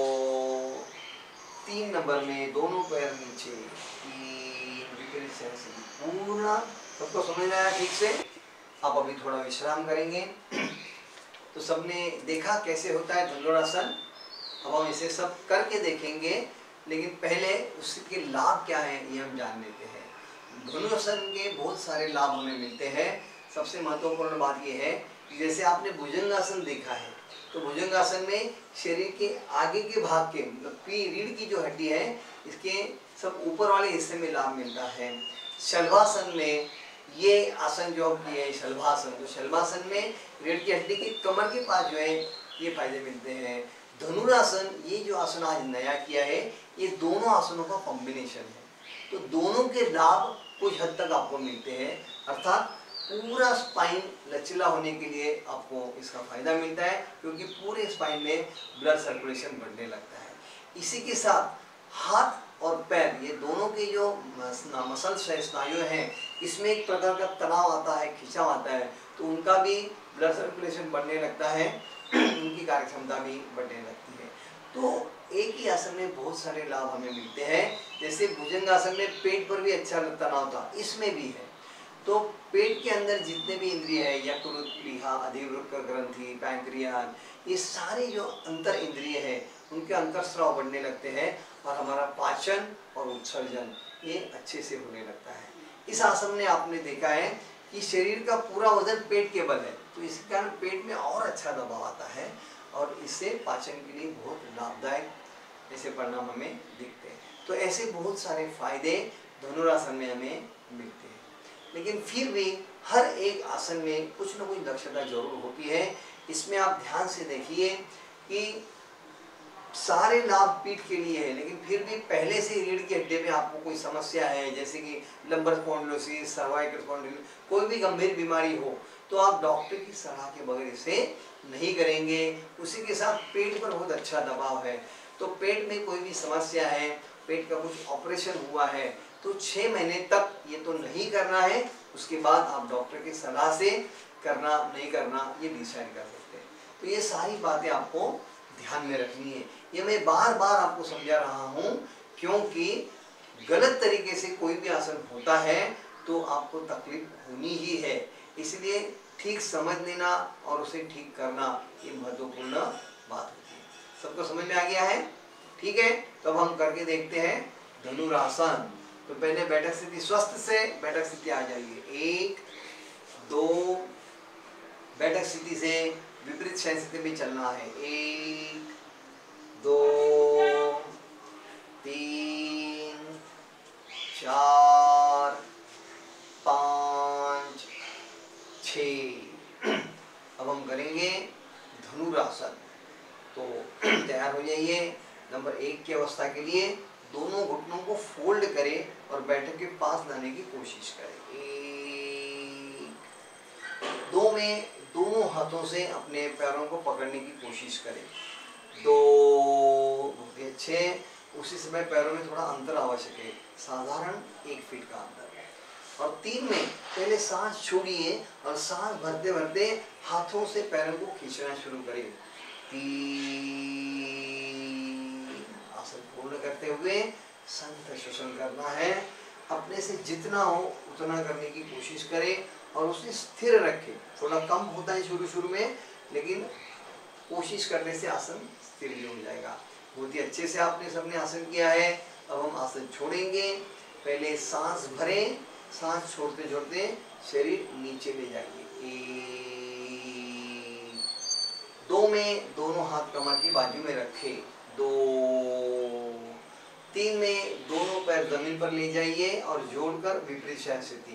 तीन नंबर में दोनों पैर नीचे, तीन। विपरीत शयन स्थिति पूर्ण। सबको समझ में आया ठीक से? आप अभी थोड़ा विश्राम करेंगे। तो सबने देखा कैसे होता है धनुरासन। अब हम इसे सब करके देखेंगे, लेकिन पहले उसके लाभ क्या है ये हम जान लेते हैं। धनुरासन के बहुत सारे लाभ हमें मिलते हैं। सबसे महत्वपूर्ण बात यह है कि जैसे आपने भुजंगासन देखा है, तो भुजंगासन में शरीर के आगे के भाग के मतलब पी रीढ़ की जो हड्डी है इसके सब ऊपर वाले हिस्से में लाभ मिलता है। शलभासन में ये आसन जो हम किए शलभासन, तो शलभासन में रीढ़ की हड्डी के कमर के पास जो है ये फायदे मिलते हैं। धनुरासन, ये जो आसन आज नया किया है, ये दोनों आसनों का कॉम्बिनेशन है, तो दोनों के लाभ कुछ हद तक आपको मिलते हैं, अर्थात पूरा स्पाइन लचीला होने के लिए आपको इसका फायदा मिलता है, क्योंकि पूरे स्पाइन में ब्लड सर्कुलेशन बढ़ने लगता है। इसी के साथ हाथ और पैर, ये दोनों के जो मसल स्नायु हैं, इसमें एक प्रकार का तनाव आता है, खिंचाव आता है, तो उनका भी ब्लड सर्कुलेशन बढ़ने लगता है, उनकी कार्यक्षमता भी बढ़ने लगती है। तो एक ही आसन में बहुत सारे लाभ हमें मिलते हैं। जैसे भुजंगासन में पेट पर भी अच्छा तनाव था, इसमें भी है। तो पेट के अंदर जितने भी इंद्रिय है, यकृत, प्लीहा, अधिवृक्क ग्रंथि, पैंक्रियाज, ये सारे जो अंतर इंद्रिय है उनके अंतरस्राव बढ़ने लगते हैं और हमारा पाचन और उत्सर्जन ये अच्छे से होने लगता है। इस आसन में आपने देखा है कि शरीर का पूरा वजन पेट के बल है, तो इसके कारण पेट में और अच्छा दबाव आता है और इससे पाचन के लिए बहुत लाभदायक ऐसे परिणाम हमें दिखते हैं। तो ऐसे बहुत सारे फायदे धनुरासन में हमें मिलते हैं, लेकिन फिर भी हर एक आसन में कुछ न कुछ दक्षता जरूर होती है। इसमें आप ध्यान से देखिए कि सारे लाभ पीठ के लिए है, लेकिन फिर भी पहले से रीढ़ की हड्डी में आपको कोई समस्या है, जैसे कि लंबर स्पॉन्डिलोसिस, सर्वाइकल स्पॉन्डिलोसिस, कोई भी गंभीर बीमारी हो, तो आप डॉक्टर की सलाह के बगैर इसे नहीं करेंगे। उसी के साथ पेट पर बहुत अच्छा दबाव है, तो पेट में कोई भी समस्या है, पेट का कुछ ऑपरेशन हुआ है, तो छः महीने तक ये तो नहीं करना है, उसके बाद आप डॉक्टर की सलाह से करना नहीं करना ये डिसाइड कर सकते हैं। तो ये सारी बातें आपको ध्यान में रखनी है। ये मैं बार बार आपको समझा रहा हूँ, क्योंकि गलत तरीके से कोई भी आसन होता है तो आपको तकलीफ होनी ही है, इसलिए ठीक समझ लेना और उसे ठीक करना ये महत्वपूर्ण बात होती है। सबको समझ में आ गया है? ठीक है, तो अब हम करके देखते हैं धनुरासन। तो पहले बैठक स्थिति, स्वस्थ से बैठक स्थिति आ जाइए। एक दो, बैठक स्थिति से विपरीत शयन स्थिति में चलना है। एक दो तीन चार पाँच छः। अब हम करेंगे धनुरासन। तो तैयार हो जाइए। नंबर एक की अवस्था के लिए दोनों घुटनों को फोल्ड करें और बैठक के पास लाने की कोशिश करें। एक दो में दोनों हाथों से अपने पैरों को पकड़ने की कोशिश करें। दो, बहुत अच्छे। उसी समय पैरों में थोड़ा अंतर आवश्यक है, साधारण एक फीट का अंतर। और तीन में पहले सांस छोड़िए और सांस भरते भरते हाथों से पैरों को खींचना शुरू करें। तीन, आसन पूर्ण करते हुए संत श्वसन करना है। अपने से जितना हो उतना करने की कोशिश करें और उसे स्थिर रखें। थोड़ा कम होता है शुरू शुरू में, लेकिन कोशिश करने से आसन स्थिर भी हो जाएगा। बहुत ही अच्छे से आपने सबने आसन किया है। अब हम आसन छोड़ेंगे। पहले सांस भरें, सांस छोड़ते छोड़ते शरीर नीचे ले जाइए। एक दो में दोनों हाथ कमर की बाजू में रखें। दो तीन में दोनों पैर जमीन पर ले जाइए और जोड़कर विपरीत शयन स्थिति।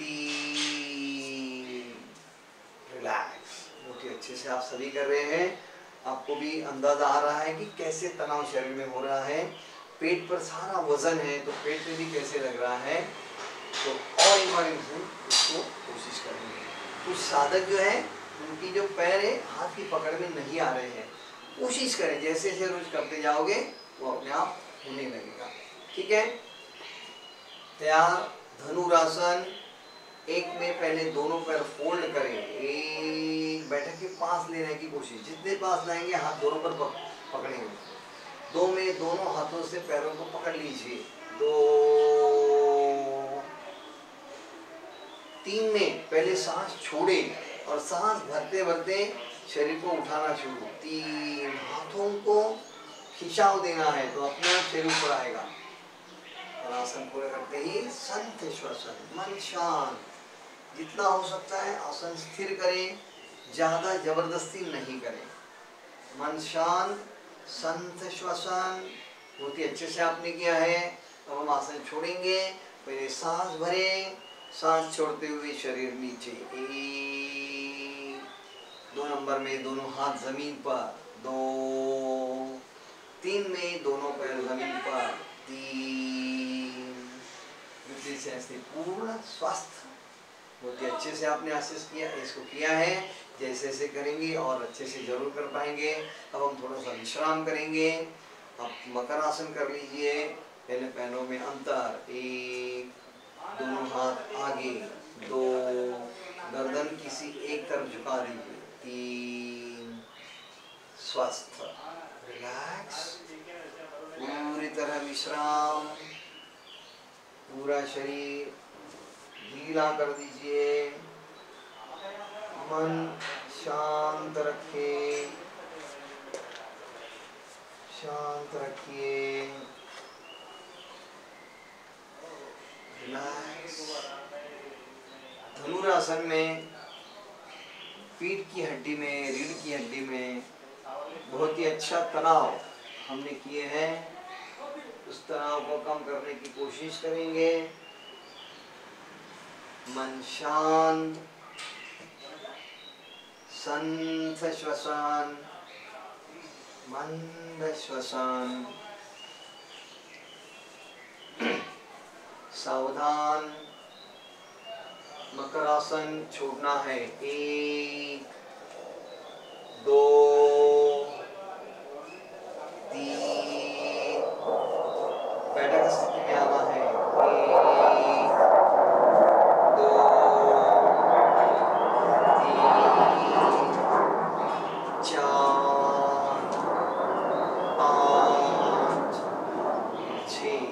तीन, रिलैक्स। बहुत ही अच्छे से आप सभी कर रहे हैं। आपको भी अंदाजा आ रहा है कि कैसे तनाव शरीर में हो रहा है। पेट पर सारा वजन है तो पेट में भी कैसे लग रहा है। तो और एक बार इसको कोशिश करेंगे। कुछ साधक जो है उनकी जो पैर है हाथ की पकड़ में नहीं आ रहे हैं, कोशिश करें जैसे जैसे रोज करते जाओगे वो अपने आप होने लगेगा। ठीक है, तैयार। धनुरासन। एक में पहले दोनों पैर फोल्ड करें। एक, बैठक के पास लेने की कोशिश, जितने पास लाएंगे हाथ दोनों पर पकड़ेंगे। दो में दोनों हाथों से पैरों को पकड़ लीजिए। दो तीन में पहले सांस छोड़े और सांस भरते भरते शरीर को उठाना शुरू। तीन, हाथों को खिंचाव देना है तो अपना शरीर ऊपर आएगा। और आसन पूरे करते ही संत श्वसन, मन शांत। जितना हो सकता है आसन स्थिर करें, ज्यादा जबरदस्ती नहीं करें। मन शांत, संत श्वसन। बहुत ही अच्छे से आपने किया है। अब हम आसन छोड़ेंगे। पहले सांस भरें, सांस छोड़ते हुए शरीर नीचे। एक, दो नंबर में दोनों हाथ जमीन पर। दो, तीन में दोनों पैर जमीन पर। तीन, से ऐसे पूर्ण स्वस्थ। बहुत ही अच्छे से आपने आशीष किया, इसको किया है। जैसे जैसे करेंगे और अच्छे से जरूर कर पाएंगे। अब हम थोड़ा सा विश्राम करेंगे। आप मकर आसन कर लीजिए। पहले पैरों में अंतर। एक, दोनों हाथ आगे। दो, गर्दन किसी एक तरफ झुका दीजिए। तीन, स्वस्थ, रिलैक्स, पूरी तरह विश्राम। पूरा शरीर ढीला कर दीजिए। मन शांत रखिए, शांत रखिए। रिलैक्स। धनुरासन में पीठ की हड्डी में, रीढ़ की हड्डी में बहुत ही अच्छा तनाव हमने किए हैं। उस तनाव को कम करने की कोशिश करेंगे। मन शांत, संत श्वसन, मंद श्वसन। सावधान, मकर आसन छोड़ना है। एक, दो, तीन, बैठक स्थिति में आना है। एक, दो, तीन, चार, पाँच, छः।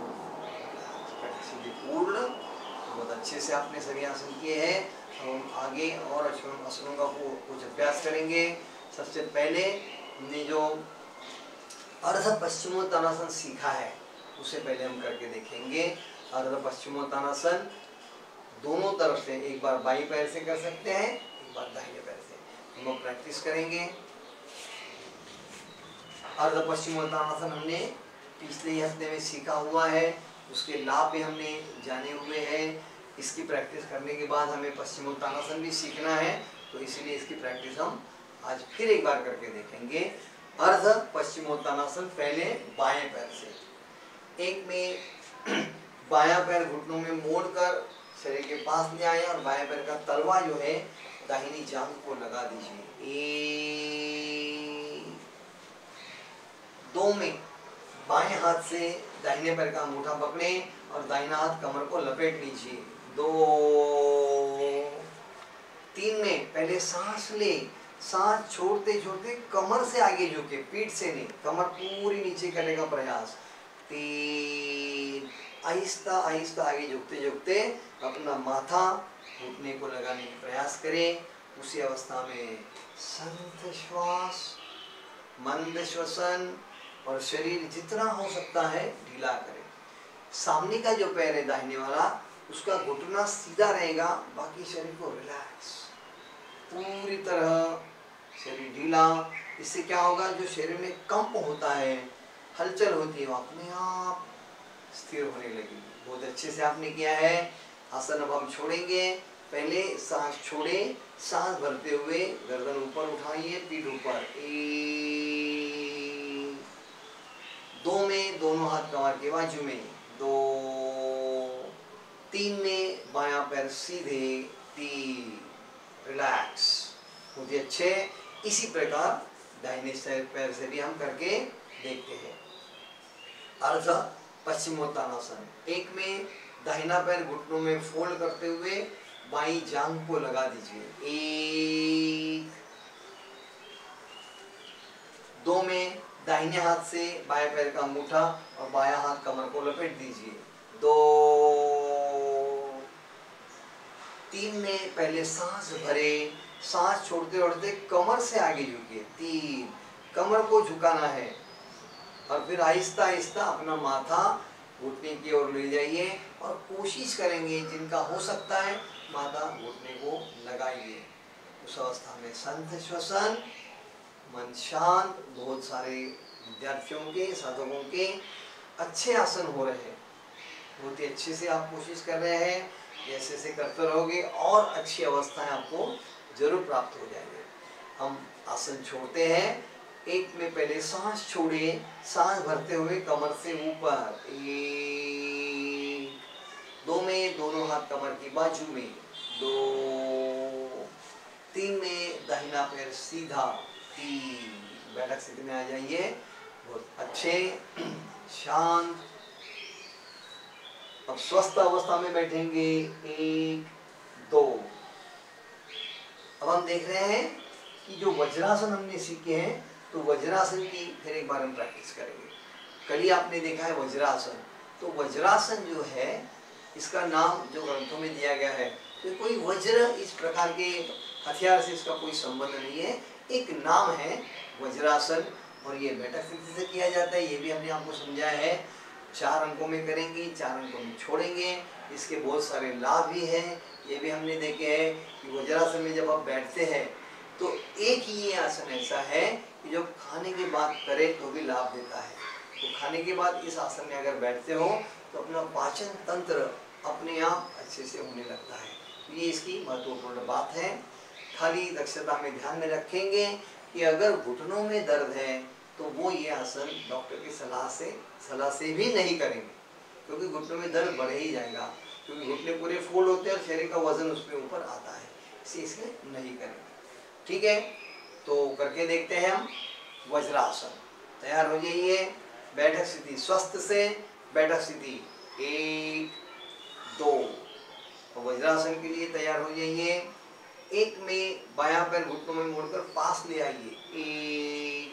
पूर्ण। बहुत अच्छे से आपने सभी आसन किए हैं। अब हम आगे और आसनों का कुछ अभ्यास करेंगे। सबसे पहले हमने जो अर्ध पश्चिमोत्तानासन सीखा है उसे पहले हम करके देखेंगे। अर्ध पश्चिमोत्तानासन दोनों तरफ से, एक बार बाईं पैर से कर सकते हैं, एक बार दाहिने पैर से। हम प्रैक्टिस करेंगे। अर्ध पश्चिमोत्तानासन हमने पिछले हफ्ते में सीखा हुआ है, उसके लाभ भी हमने जाने हुए हैं। इसकी प्रैक्टिस करने के बाद हमें पश्चिमोत्तानासन भी सीखना है, तो इसलिए इसकी प्रैक्टिस हम आज फिर एक बार करके देखेंगे। अर्ध पश्चिमोत्तानासन पहले बाएं पैर से। एक में बायां पैर घुटनों में मोड़कर शरीर के पास ले आए और बाएं पैर का तलवा जो है दाहिनी जांघ को लगा दीजिए। एक, दो में बाएं हाथ से दाहिने पैर का अंगूठा पकड़े और दाहिना हाथ कमर को लपेट लीजिए। दो, तीन में पहले सांस ले, सांस छोड़ते छोड़ते कमर से आगे झुके, पीठ से नहीं, कमर पूरी नीचे करने का प्रयास। तीन, आहिस्ता आहिस्ता आगे झुकते झुकते अपना माथा घुटने को लगाने का प्रयास करें। उसी अवस्था में संत श्वास, मंद श्वसन और शरीर जितना हो सकता है ढीला करें। सामने का जो पैर है दाहिने वाला, उसका घुटना सीधा रहेगा, बाकी शरीर को रिलैक्स, पूरी तरह शरीर ढीला। इससे क्या होगा, जो शरीर में कंप होता है, हलचल होती है, वो अपने आप स्थिर होने लगी। बहुत अच्छे से आपने किया है। आसन अब हम छोड़ेंगे। पहले सांस छोड़े, सांस भरते हुए गर्दन ऊपर उठाइए, पीठ ऊपर। एक, दो में दोनों हाथ कमर के बाजू में। दो, तीन में बायां पैर सीधे। तीन, रिलैक्स, बहुत ही अच्छे। इसी प्रकार दाहिने पैर से भी हम करके देखते हैं। अर्ध पश्चिमोत्तानासन। एक में दाहिना पैर घुटनों में फोल्ड करते हुए बाईं जांघ को लगा दीजिए। एक, दो में दाहिने हाथ से बाएं पैर का अंगूठा और बायां हाथ कमर को लपेट दीजिए। दो, तीन में पहले सांस भरे, सांस छोड़ते छोड़ते कमर से आगे झुकिए। तीन, कमर को झुकाना है और फिर आहिस्ता आहिस्ता अपना माथा घुटने की ओर ले जाइए और कोशिश करेंगे जिनका हो सकता है माथा घुटने को लगाइए। उस अवस्था में संत श्वसन, मन शांत। बहुत सारे विद्यार्थियों के, साधकों के अच्छे आसन हो रहे हैं, बहुत ही अच्छे से आप कोशिश कर रहे हैं। जैसे जैसे करते रहोगे और अच्छी अवस्थाएं आपको जरूर प्राप्त हो जाएंगे। हम आसन छोड़ते हैं। एक में पहले सांस छोड़िए, सांस भरते हुए कमर से ऊपर, एक। दो में दोनों हाथ कमर की बाजू में, दो। तीन में दाहिना पैर सीधा, तीन। बैठक स्थिति में आ जाइए, बहुत अच्छे, शांत। अब स्वस्थ अवस्था में बैठेंगे, एक, दो। अब हम देख रहे हैं कि जो वज्रासन हमने सीखे हैं, तो वज्रासन की फिर एक बार हम प्रैक्टिस करेंगे। कल ही आपने देखा है वज्रासन। तो वज्रासन जो है, इसका नाम जो ग्रंथों में दिया गया है, तो कोई वज्र इस प्रकार के हथियार से इसका कोई संबंध नहीं है, एक नाम है वज्रासन। और ये बैठक स्थिति से किया जाता है, ये भी हमने आपको समझाया है। चार अंकों में करेंगे, चार अंकों में छोड़ेंगे। इसके बहुत सारे लाभ भी हैं, ये भी हमने देखे हैं कि वज्रासन में जब आप बैठते हैं तो एक ही ये आसन ऐसा है कि जब खाने के बाद करें तो भी लाभ देता है। तो खाने के बाद इस आसन में अगर बैठते हो तो अपना पाचन तंत्र अपने आप अच्छे से होने लगता है। तो ये इसकी महत्वपूर्ण बात है। खाली दक्षता में ध्यान में रखेंगे कि अगर घुटनों में दर्द है तो वो ये आसन डॉक्टर की सलाह से सलाह से भी नहीं करेंगे, क्योंकि घुटनों में दर्द बढ़ ही जाएगा, क्योंकि घुटने पूरे फोल्ड होते हैं और शरीर का वजन उसमें ऊपर आता है, इसलिए इसलिए नहीं करेंगे। ठीक है, तो करके देखते हैं हम वज्रासन। तैयार हो जाइए। बैठक स्थिति स्वस्थ से, बैठक स्थिति एक, दो। तो वज्रासन के लिए तैयार हो जाइए। एक में बायां पैर घुटनों में मोड़कर पास ले आइए, एक।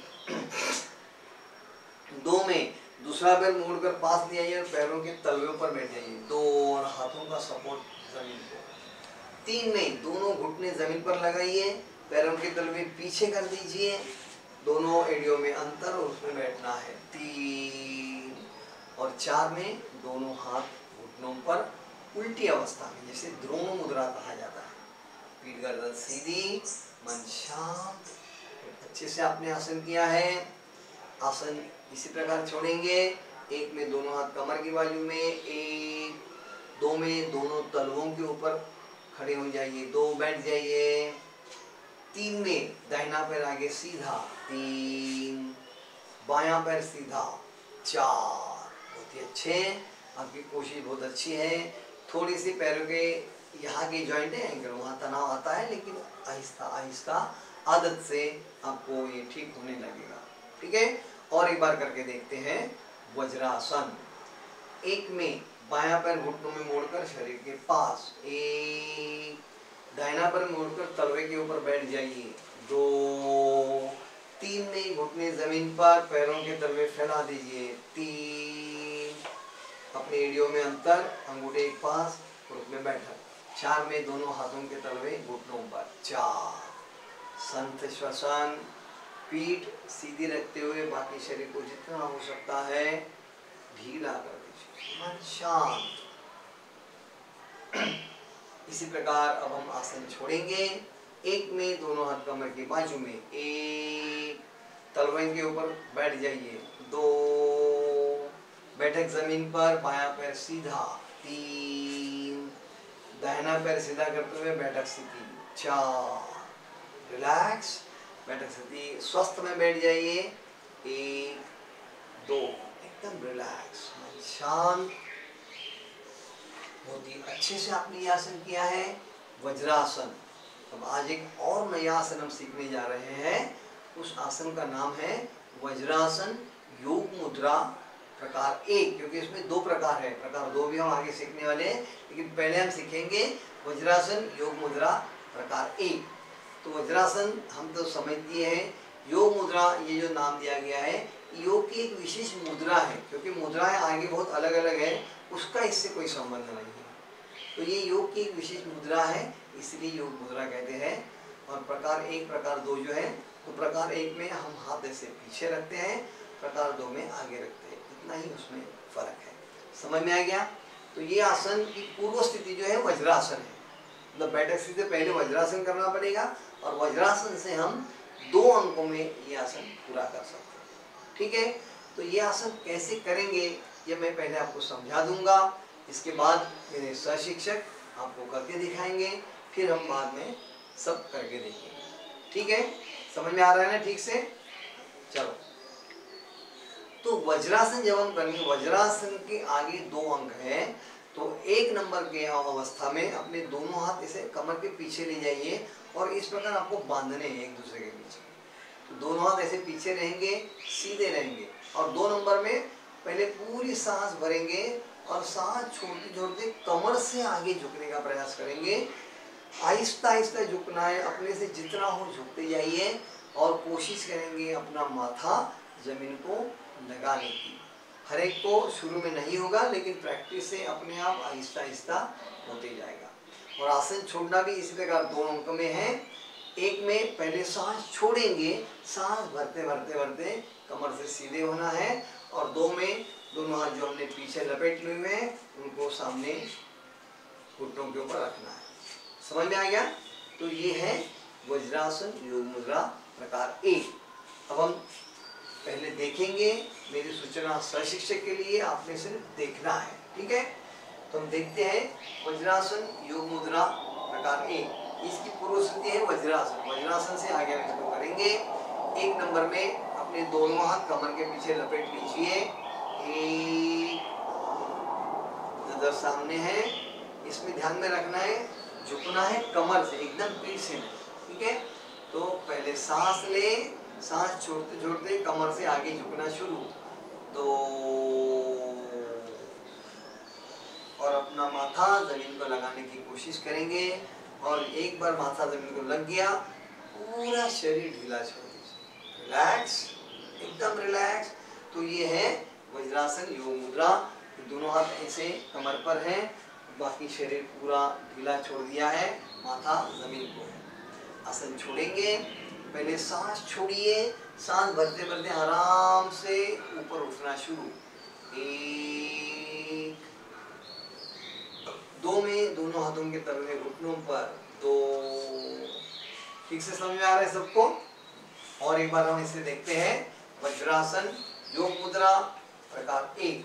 दो में दूसरा पैर मोड़कर पास ले आइए और पैरों के तलवों पर बैठ जाइए, दो। और हाथों का सपोर्ट जमीन पर। तीन में दोनों घुटने जमीन पर लगाइए, पैरों के तलवे पीछे कर दीजिए, दोनों एड़ियों में अंतर और उसमें बैठना है, तीन। और चार में दोनों हाथ घुटनों पर उल्टी अवस्था में, जैसे द्रोण मुद्रा कहा जाता है। पीठ गर्दन सीधी, मन शांत। अच्छे से आपने आसन किया है। आसन इसी प्रकार छोड़ेंगे। एक में दोनों हाथ कमर की बाजू में, एक। दो में दोनों तलवों के ऊपर खड़े हो जाइए, दो। बैठ जाइए। तीन में दाहिना पैर आगे सीधा, तीन। बायां पैर सीधा, चार। बहुत ही अच्छे, आपकी कोशिश बहुत अच्छी है। थोड़ी सी पैरों के यहाँ के जॉइंट है, एंकल, वहाँ तनाव आता है, लेकिन आहिस्ता आहिस्ता आदत से आपको ये ठीक होने लगेगा। ठीक है, और एक बार करके देखते हैं वज्रासन। एक में बायां पैर घुटनों में मोड़कर शरीर के पास, एक। दाहिना पैर मोड़कर तलवे के ऊपर बैठ जाइए, दो। तीन में घुटने जमीन पर, पैरों के तलवे फैला दीजिए, तीन। अपने एड़ियों में अंतर, अंगूठे एक पास और उसमें बैठक। चार में दोनों हाथों के तलवे घुटनों पर, चार। संत श्वसन। पीठ सीधी रखते हुए बाकी शरीर को जितना हो सकता है ढीला कर दीजिए, मन शांत। इसी प्रकार अब हम आसन छोड़ेंगे। एक में दोनों हाथ कमर की बाजू में, एक। तलवे के ऊपर बैठ जाइए, दो। बैठक जमीन पर, बायां पैर सीधा, तीन। दाहिना पैर सीधा करते हुए बैठक स्थिति, चार। रिलैक्स। बैठक स्थिति स्वस्थ में बैठ जाइए, एक, दो। एकदम रिलैक्स, मन शांत। बहुत ही अच्छे से आपने ये आसन किया है, वज्रासन। अब आज एक और नया आसन हम सीखने जा रहे हैं। उस आसन का नाम है वज्रासन योग मुद्रा प्रकार एक, क्योंकि इसमें दो प्रकार है। प्रकार दो भी हम आगे सीखने वाले हैं, लेकिन पहले हम सीखेंगे वज्रासन योग मुद्रा प्रकार एक। तो वज्रासन हम तो समझ दिए हैं। योग मुद्रा, ये जो नाम दिया गया है, योग की एक विशेष मुद्रा है, क्योंकि मुद्राएं आगे बहुत अलग अलग है, उसका इससे कोई संबंध नहीं है। तो ये योग की एक विशेष मुद्रा है, इसलिए योग मुद्रा कहते हैं। और प्रकार एक, प्रकार दो जो है, तो प्रकार एक में हम हाथ ऐसे पीछे रखते हैं, प्रकार दो में आगे रखते हैं, इतना ही उसमें फर्क है। समझ में आ गया? तो ये आसन की पूर्व स्थिति जो है वज्रासन है। मतलब बैठक स्थिति से पहले वज्रासन करना पड़ेगा, और वज्रासन से हम दो अंकों में ये आसन पूरा कर सकते हैं। ठीक है, तो ये आसन कैसे करेंगे ये मैं पहले आपको समझा दूंगा, इसके बाद मेरे प्रशिक्षक आपको करके दिखाएंगे, फिर हम बाद में सब करके देखेंगे। ठीक है, समझ में आ रहा है ना ठीक से? चलो, तो वज्रासन जब हम करेंगे, वज्रासन के आगे दो अंक है, तो एक नंबर के अवस्था में अपने दोनों हाथ इसे कमर के पीछे ले जाइए और इस प्रकार आपको बांधने हैं एक दूसरे के बीच में। तो दोनों हाथ ऐसे पीछे रहेंगे, सीधे रहेंगे, और दो नंबर में पहले पूरी सांस भरेंगे और सांस छोड़ते छोड़ते कमर से आगे झुकने का प्रयास करेंगे। आहिस्ता आहिस्ता झुकना है, अपने से जितना हो झुकते जाइए और कोशिश करेंगे अपना माथा जमीन को लगाने की। हर एक को शुरू में नहीं होगा, लेकिन प्रैक्टिस से अपने आप आहिस्ता आहिस्ता होते जाएगा। और आसन छोड़ना भी इसी प्रकार दो अंक में है। एक में पहले सांस छोड़ेंगे, सांस भरते भरते भरते कमर से सीधे होना है, और दो में दोनों हाथ जो हमने पीछे लपेट लिए हुए हैं उनको सामने घुटनों के ऊपर रखना है। समझ में आ गया? तो ये है वज्रासन योग मुद्रा प्रकार एक। अब हम पहले देखेंगे, मेरी सूचना प्रशिक्षक के लिए आपने सिर्फ देखना है। ठीक है, तो हम देखते हैं वज्रासन योग मुद्रा प्रकार एक। इसकी पूर्व स्थिति है वज्रासन। वज्रासन से आगे हम इसको करेंगे। एक नंबर में अपने दोनों हाथ कमर के पीछे लपेट लीजिए, एक नजर सामने है। इसमें ध्यान में रखना है, झुकना है कमर से, एकदम पीठ से नहीं। ठीक है, तो पहले सांस ले, सांस छोड़ते छोड़ते कमर से आगे झुकना शुरू, दो, और अपना माथा जमीन को लगाने की कोशिश करेंगे। और एक बार माथा जमीन को लग गया, पूरा शरीर ढीला छोड़ दीजिए, रिलैक्स, एकदम रिलैक्स। तो ये है वज्रासन योग मुद्रा। दोनों हाथ ऐसे कमर पर हैं, बाकी शरीर पूरा ढीला छोड़ दिया है, माथा जमीन को है। आसन छोड़ेंगे, पहले सांस छोड़िए, सांस भरते भरते आराम से ऊपर उठना शुरू, एक, दो में दोनों हाथों के तलवे घुटनों पर, दो। ठीक से समझ में आ रहा है सबको? और एक बार हम इसे देखते हैं, वज्रासन योग मुद्रा प्रकार एक।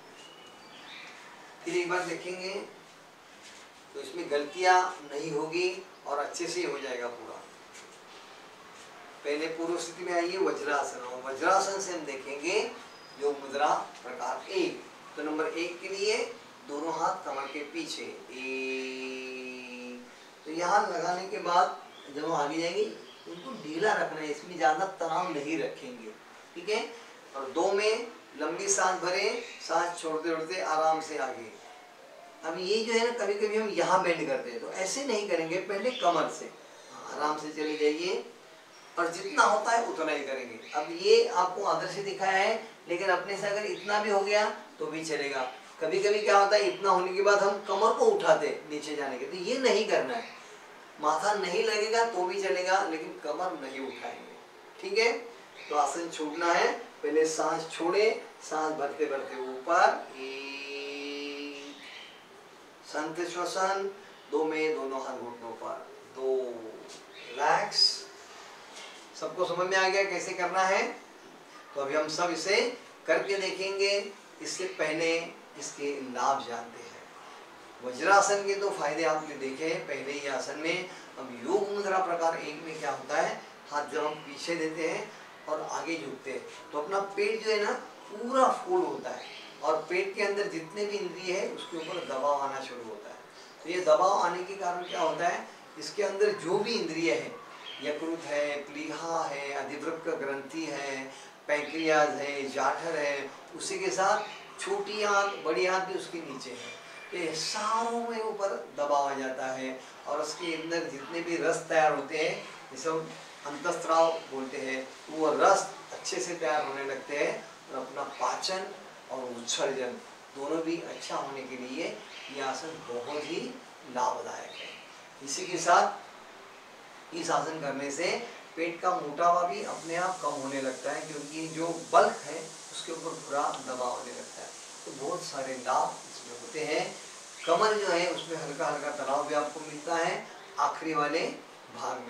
फिर एक बार देखेंगे तो इसमें गलतियां नहीं होगी और अच्छे से हो जाएगा पूरा। पहले पूर्व स्थिति में आइए वज्रासन, और वज्रासन से हम देखेंगे योग मुद्रा प्रकार एक। तो नंबर एक के लिए दोनों हाथ कमर के पीछे, एक। तो यहाँ लगाने के बाद जब हम आगे जाएंगे उनको ढीला रखना है, इसमें ज्यादा तनाव नहीं रखेंगे। ठीक है, और दो में लंबी सांस भरे, सांस छोड़ते छोड़ते आराम से आगे। अब ये जो है ना, कभी कभी हम यहाँ बेंड करते हैं, तो ऐसे नहीं करेंगे, पहले कमर से आराम से चले जाइए, और जितना होता है उतना ही करेंगे। अब ये आपको आदर्श दिखाया है, लेकिन अपने से अगर इतना भी हो गया तो भी चलेगा। कभी कभी क्या होता है, इतना होने के बाद हम कमर को उठाते नीचे जाने के, तो ये नहीं करना है। माथा नहीं लगेगा तो भी चलेगा, लेकिन कमर नहीं उठाएंगे। ठीक है, तो आसन छोड़ना है, पहले सांस छोड़े, सांस भरते भरते ऊपर, एक, संत श्वसन, दो में दोनों हाथ घुटनों पर, दो, रिलैक्स। सबको समझ में आ गया कैसे करना है? तो अभी हम सब इसे करके देखेंगे। इससे पहले इसके लाभ जानते हैं। वज्रासन के तो फायदे आपने देखे हैं पहले ही आसन में। अब योग मुद्रा प्रकार एक में क्या होता है, हाथ जब हम पीछे देते हैं और आगे झुकते हैं तो अपना पेट जो है ना पूरा फुल होता है, और पेट के अंदर जितने भी इंद्रिय है उसके ऊपर दबाव आना शुरू होता है। तो ये दबाव आने के कारण क्या होता है, इसके अंदर जो भी इंद्रिय है, यकृत है, प्लीहा है, अधिवृक्क ग्रंथि है, पैंक्रियाज है, जाठर है, उसी के साथ छोटी आंत, बड़ी आंत भी उसके नीचे है। तो ये सारों में ऊपर दबाव आ जाता है, और उसके अंदर जितने भी रस तैयार होते हैं, जिसे हम अंतस्त्राव बोलते हैं, वो रस अच्छे से तैयार होने लगते हैं, और अपना पाचन और उत्सर्जन दोनों भी अच्छा होने के लिए ये आसन बहुत ही लाभदायक है। इसी के साथ इस आसन करने से पेट का मोटापा भी अपने आप कम होने लगता है, क्योंकि जो बल्क है उसके ऊपर पूरा दबाव होने लगता है। तो बहुत सारे लाभ इसमें होते हैं। कमर जो है उसमें हल्का हल्का तनाव भी आपको मिलता है आखिरी वाले भाग में।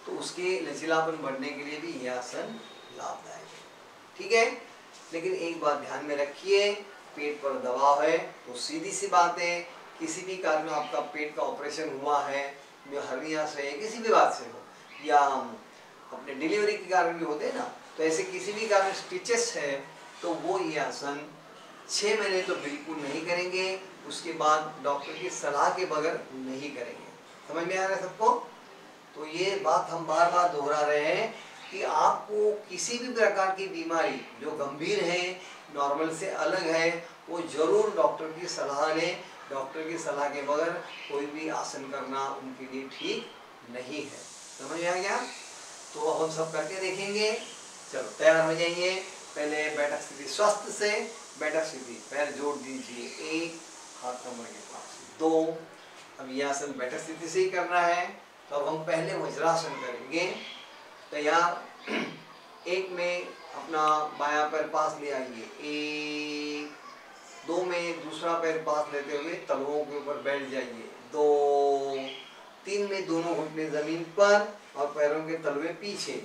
तो उसके लचीलापन बढ़ने के लिए भी यह आसन लाभदायक है। ठीक है, लेकिन एक बात ध्यान में रखिए, पेट पर दबाव है तो सीधी सी बात है, किसी भी कारण में आपका पेट का ऑपरेशन हुआ है, जो हर्निया से किसी भी बात से हो, या अपने डिलीवरी के कारण भी होते हैं ना, तो ऐसे किसी भी कारण स्टिचेस है तो वो ये आसन छः महीने तो बिल्कुल नहीं करेंगे, उसके बाद डॉक्टर की सलाह के बगैर नहीं करेंगे। समझ में आ रहा है सबको? तो ये बात हम बार बार दोहरा रहे हैं कि आपको किसी भी प्रकार की बीमारी जो गंभीर है, नॉर्मल से अलग है, वो जरूर डॉक्टर की सलाह लें। डॉक्टर की सलाह के बगैर कोई भी आसन करना उनके लिए ठीक नहीं है। समझ में आ गया? तो अब हम सब करके देखेंगे। चलो तैयार हो जाइए। पहले बैठक स्थिति, स्वस्थ से बैठक स्थिति, पैर जोड़ दीजिए, एक हाथ कमर के पास, दो। अब यह आसन बैठक स्थिति से ही करना है, तो अब हम पहले वज्रासन करेंगे। तैयार। एक में अपना बायां पैर पास ले आइए, एक। दो में दूसरा पैर पास लेते हुए तलवों के ऊपर बैठ जाइए, दो। तीन में दोनों घुटने जमीन पर और पैरों के तलवे पीछे,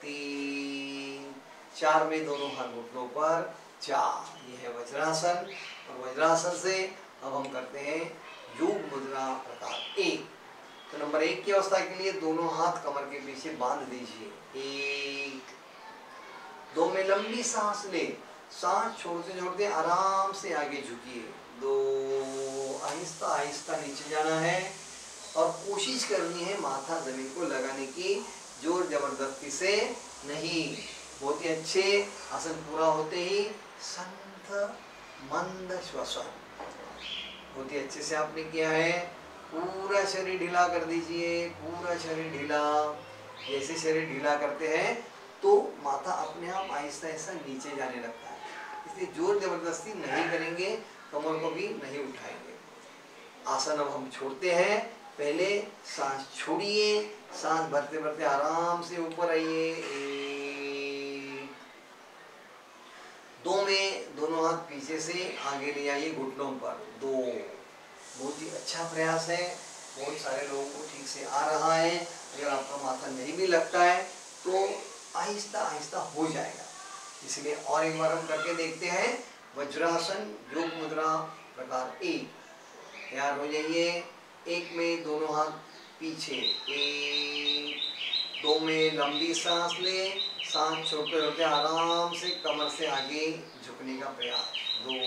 तीन। चार में दोनों हाथ घुटनों पर, चार। ये है वज्रासन। और वज्रासन से अब हम करते हैं योग मुद्रा प्रकार एक। तो नंबर एक की अवस्था के लिए दोनों हाथ कमर के पीछे बांध दीजिए, एक। दो में लंबी सांस ले, सांस छोड़ते छोड़ते आराम से आगे झुकिए, दो। आहिस्ता आहिस्ता नीचे जाना है और कोशिश करनी है माथा जमीन को लगाने की, जोर जबरदस्ती से नहीं। बहुत ही अच्छे। आसन पूरा होते ही संत मंद श्वसन, बहुत ही अच्छे से आपने किया है। पूरा शरीर ढीला कर दीजिए, पूरा शरीर ढीला। जैसे शरीर ढीला करते हैं तो माथा अपने आप आहिस्ता आहिस्ता नीचे जाने लगता है, इसलिए जोर जबरदस्ती नहीं करेंगे, कमर को भी नहीं उठाएंगे। आसन अब हम छोड़ते हैं। पहले सांस छोड़िए, सांस भरते भरते आराम से ऊपर आइए, एक। दो में दोनों हाथ पीछे से आगे ले आइए घुटनों पर, दो। बहुत ही अच्छा प्रयास है, बहुत सारे लोगों को ठीक से आ रहा है। अगर आपका माथा नहीं भी लगता है तो आहिस्ता आहिस्ता हो जाएगा, इसलिए और एक बार हम करके देखते हैं। वज्रासन योग मुद्रा प्रकार एक। तैयार हो जाइए। एक में दोनों हाथ पीछे, एक। दो में लंबी सांस ले, सांस छोड़ते छोड़ते आराम से कमर से आगे झुकने का प्रयास, दो।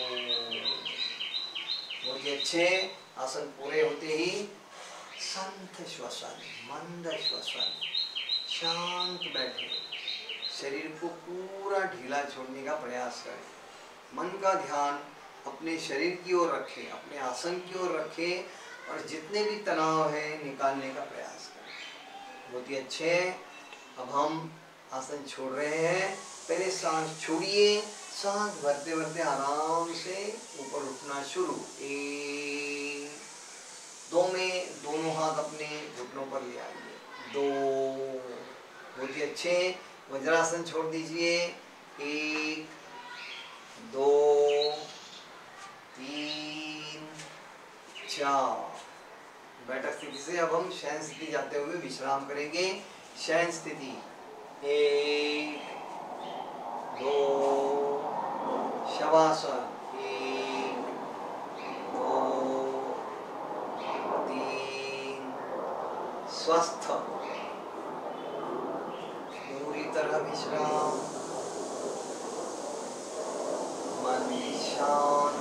बहुत ही अच्छे। आसन पूरे होते ही संत श्वसन, मंद श्वसन, शांत बैठे, शरीर को पूरा ढीला छोड़ने का प्रयास करें। मन का ध्यान अपने शरीर की ओर रखें, अपने आसन की ओर रखें और जितने भी तनाव है निकालने का प्रयास करें। बहुत ही अच्छे। अब हम आसन छोड़ रहे हैं। पहले सांस छोड़िए, सांस भरते भरते आराम से ऊपर उठना शुरू, एक। दो में दोनों हाथ अपने घुटनों पर ले आइए, दो। बहुत ही अच्छे। वज्रासन छोड़ दीजिए, एक, दो, तीन, चार। बैठक स्थिति से अब हम शयन स्थिति जाते हुए विश्राम करेंगे। शयन स्थिति, एक, दो, शवासन, एक, दो, तीन, स्वस्थ, पूरी तरह विश्राम, मन शांत,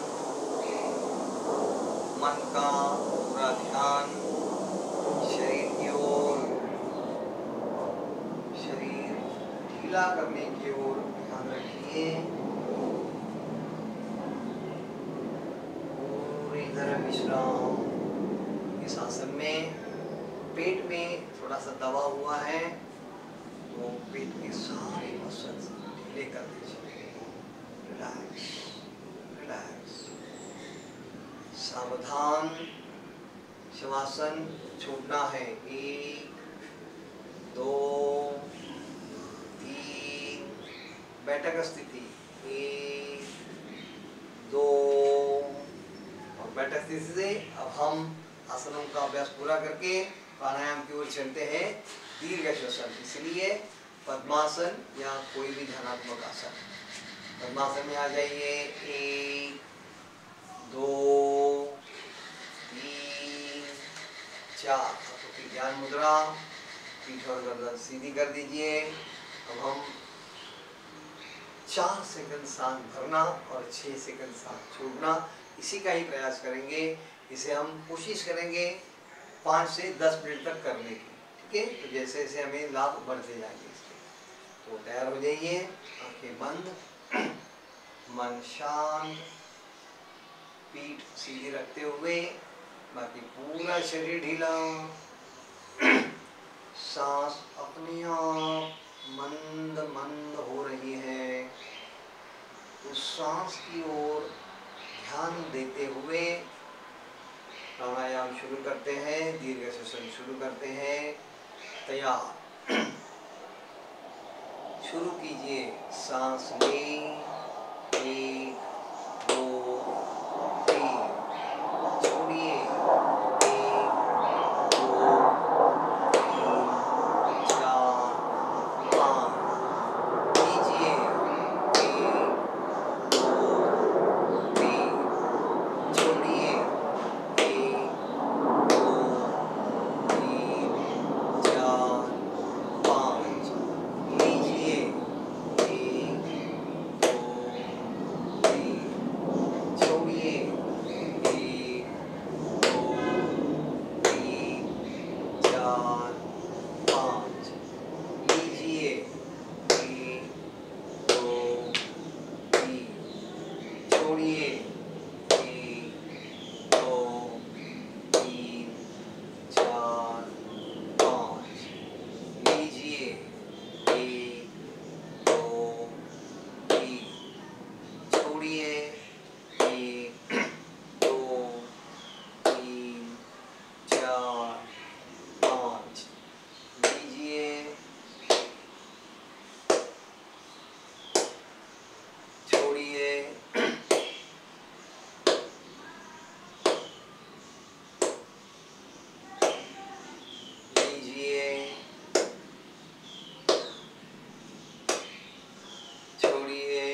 मन का पूरा ध्यान शरीर की ओर, शरीर ढीला करने की ओर ध्यान रखिए। पूरी तरह विश्राम। इस आसन में पेट में थोड़ा सा दबा हुआ है तो पेट के सारे मसल्स ढीले कर दीजिए, रिलैक्स रिलैक्स। सावधान, शवासन छोड़ना है, एक, दो, तीन। बैठक स्थिति, एक, दो। और बैठक स्थिति से अब हम आसनों का अभ्यास पूरा करके प्राणायाम की ओर चलते हैं। दीर्घ श्वसन, इसलिए पद्मासन या कोई भी ध्यानात्मक आसन। पद्मासन में आ जाइए, एक दो तीन चार, हाथों की ध्यान मुद्रा, पीठ और गर्दन सीधी कर दीजिए। अब हम चार सेकंड सांस भरना और छः सेकंड सांस छोड़ना, इसी का ही प्रयास करेंगे। इसे हम कोशिश करेंगे पाँच से दस मिनट तक करने की, ठीक है। तो जैसे जैसे हमें लाभ बढ़ते जाएंगे इसके। तो तैयार हो जाइए, आंखें बंद, मन शांत, पीठ सीधी रखते हुए, बाकी पूरा शरीर ढीला, सांस अपने आप मंद मंद हो रही है। उस सांस की ओर ध्यान देते हुए प्राणायाम शुरू करते हैं, दीर्घ श्वसन शुरू करते हैं। तैयार, शुरू कीजिए। सांस लें, एक दो तीन, छोड़िए, एक दो तीन चार पाँच, लीजिए, एक दो तीन, छोड़िए, एक दो तीन चार पाँच, लीजिए, एक दो तीन, छोड़िए, एक दो तीन चार पाँच, लीजिए, एक दो तीन, छोड़िए, एक दो तीन चार पाँच, लीजिए, एक दो तीन, छोड़िए, एक दो तीन चार पाँच, लीजिए, छोड़िए, लीजिए, छोड़िए,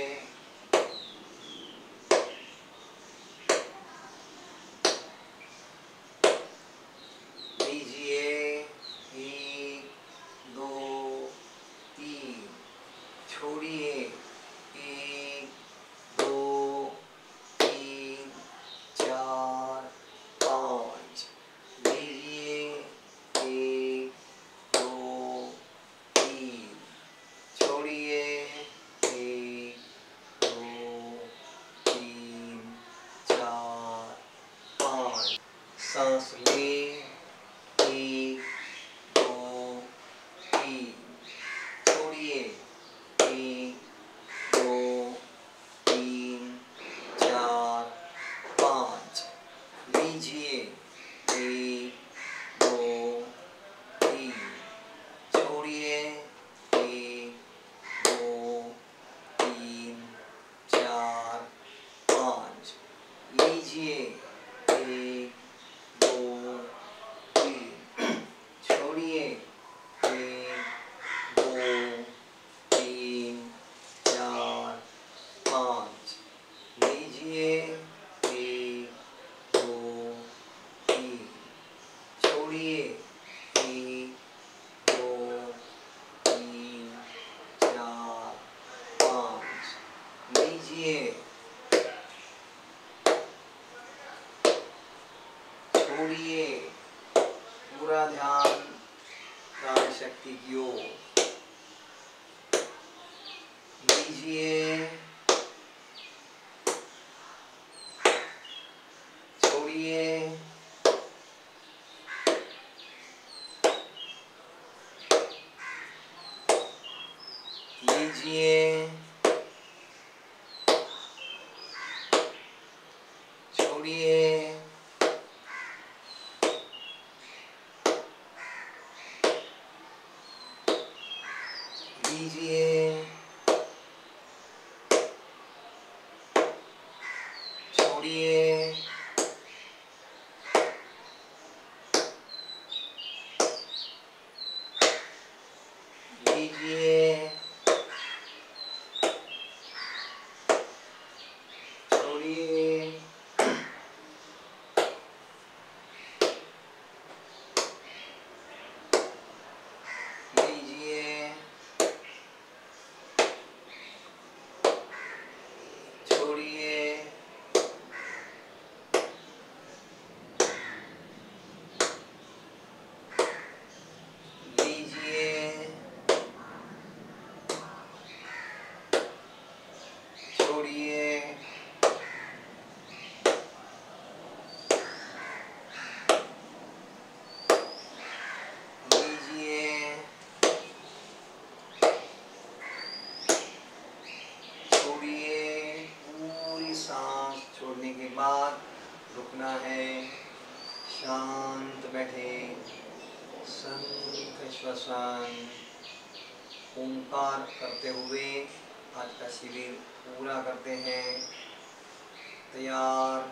लीजिए, एक दो तीन, छोड़िए, एक दो तीन चार पाँच, लीजिए, एक दो तीन, छोड़िए, एक दो तीन चार पाँच, सांस लें, एक दो तीन, छोड़िए, एक दो तीन चार पाँच, लीजिए, एक दो तीन, छोड़िए, एक दो तीन चार पाँच, लीजिए, एक दो तीन, छोड़िए, एक दो तीन चार पाँच, लीजिए, एक दो तीन, छोड़िए, एक दो तीन चार पाँच, लीजिए, छोड़िए, पूरा ध्यान प्राण शक्ति की ओर, लीजिए, छोड़िए, लीजिए, छोड़िए, लीजिए, छोड़िए, बाद रुकना है, शांत बैठे, शंख श्वसन ओंकार करते हुए आज का शिविर पूरा करते हैं। तैयार।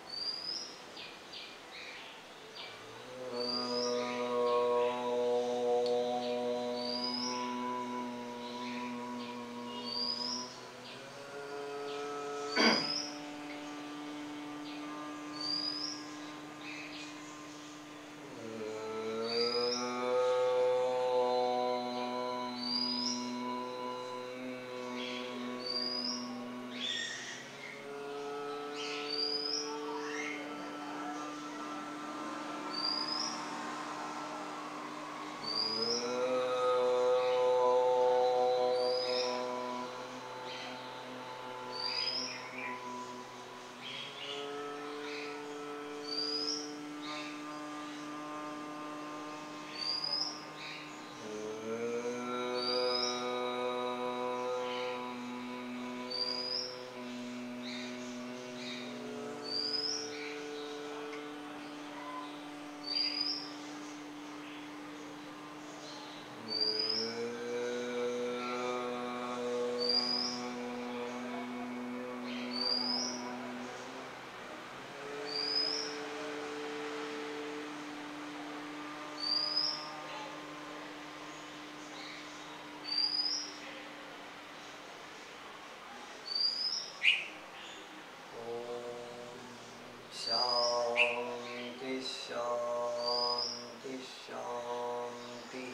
शांति शांति शांति।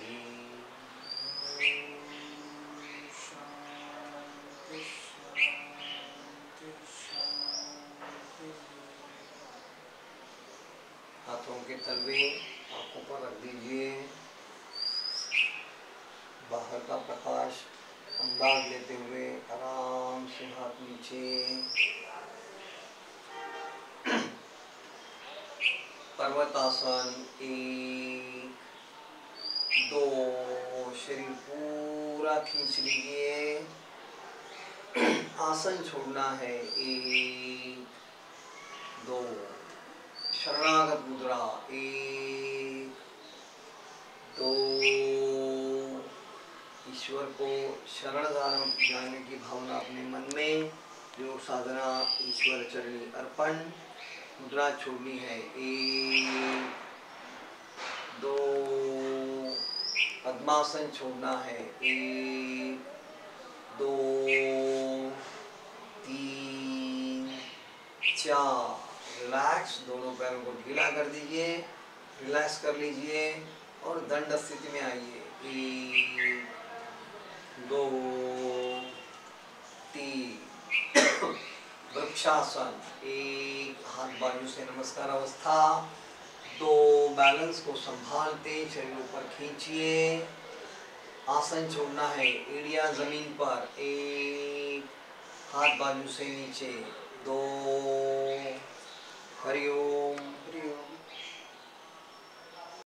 हाथों के तलवे आंखों पर रख दीजिए। बाहर का प्रकाश अंदाज लेते हुए आराम से हाथ नीचे। पर्वतासन, एक दो, शरीर पूरा खींच लीजिए। आसन छोड़ना है, एक दो। शरणागत मुद्रा, एक दो। ईश्वर को शरण जाने की भावना अपने मन में, योग साधना ईश्वर चरणी अर्पण। मुद्रा छोड़नी है, एक दो। पद्मासन छोड़ना है, एक दो तीन चार। रिलैक्स, दोनों पैरों को ढीला कर दीजिए, रिलैक्स कर लीजिए और दंड स्थिति में आइए। एक दो तीन। वृक्षासन, एक हाथ बाजू से नमस्कार अवस्था, दो बैलेंस को संभालते शरीर ऊपर खींचिए। आसन छोड़ना है, एड़ियां जमीन पर, एक हाथ बाजू से नीचे, दो। हरि ओम।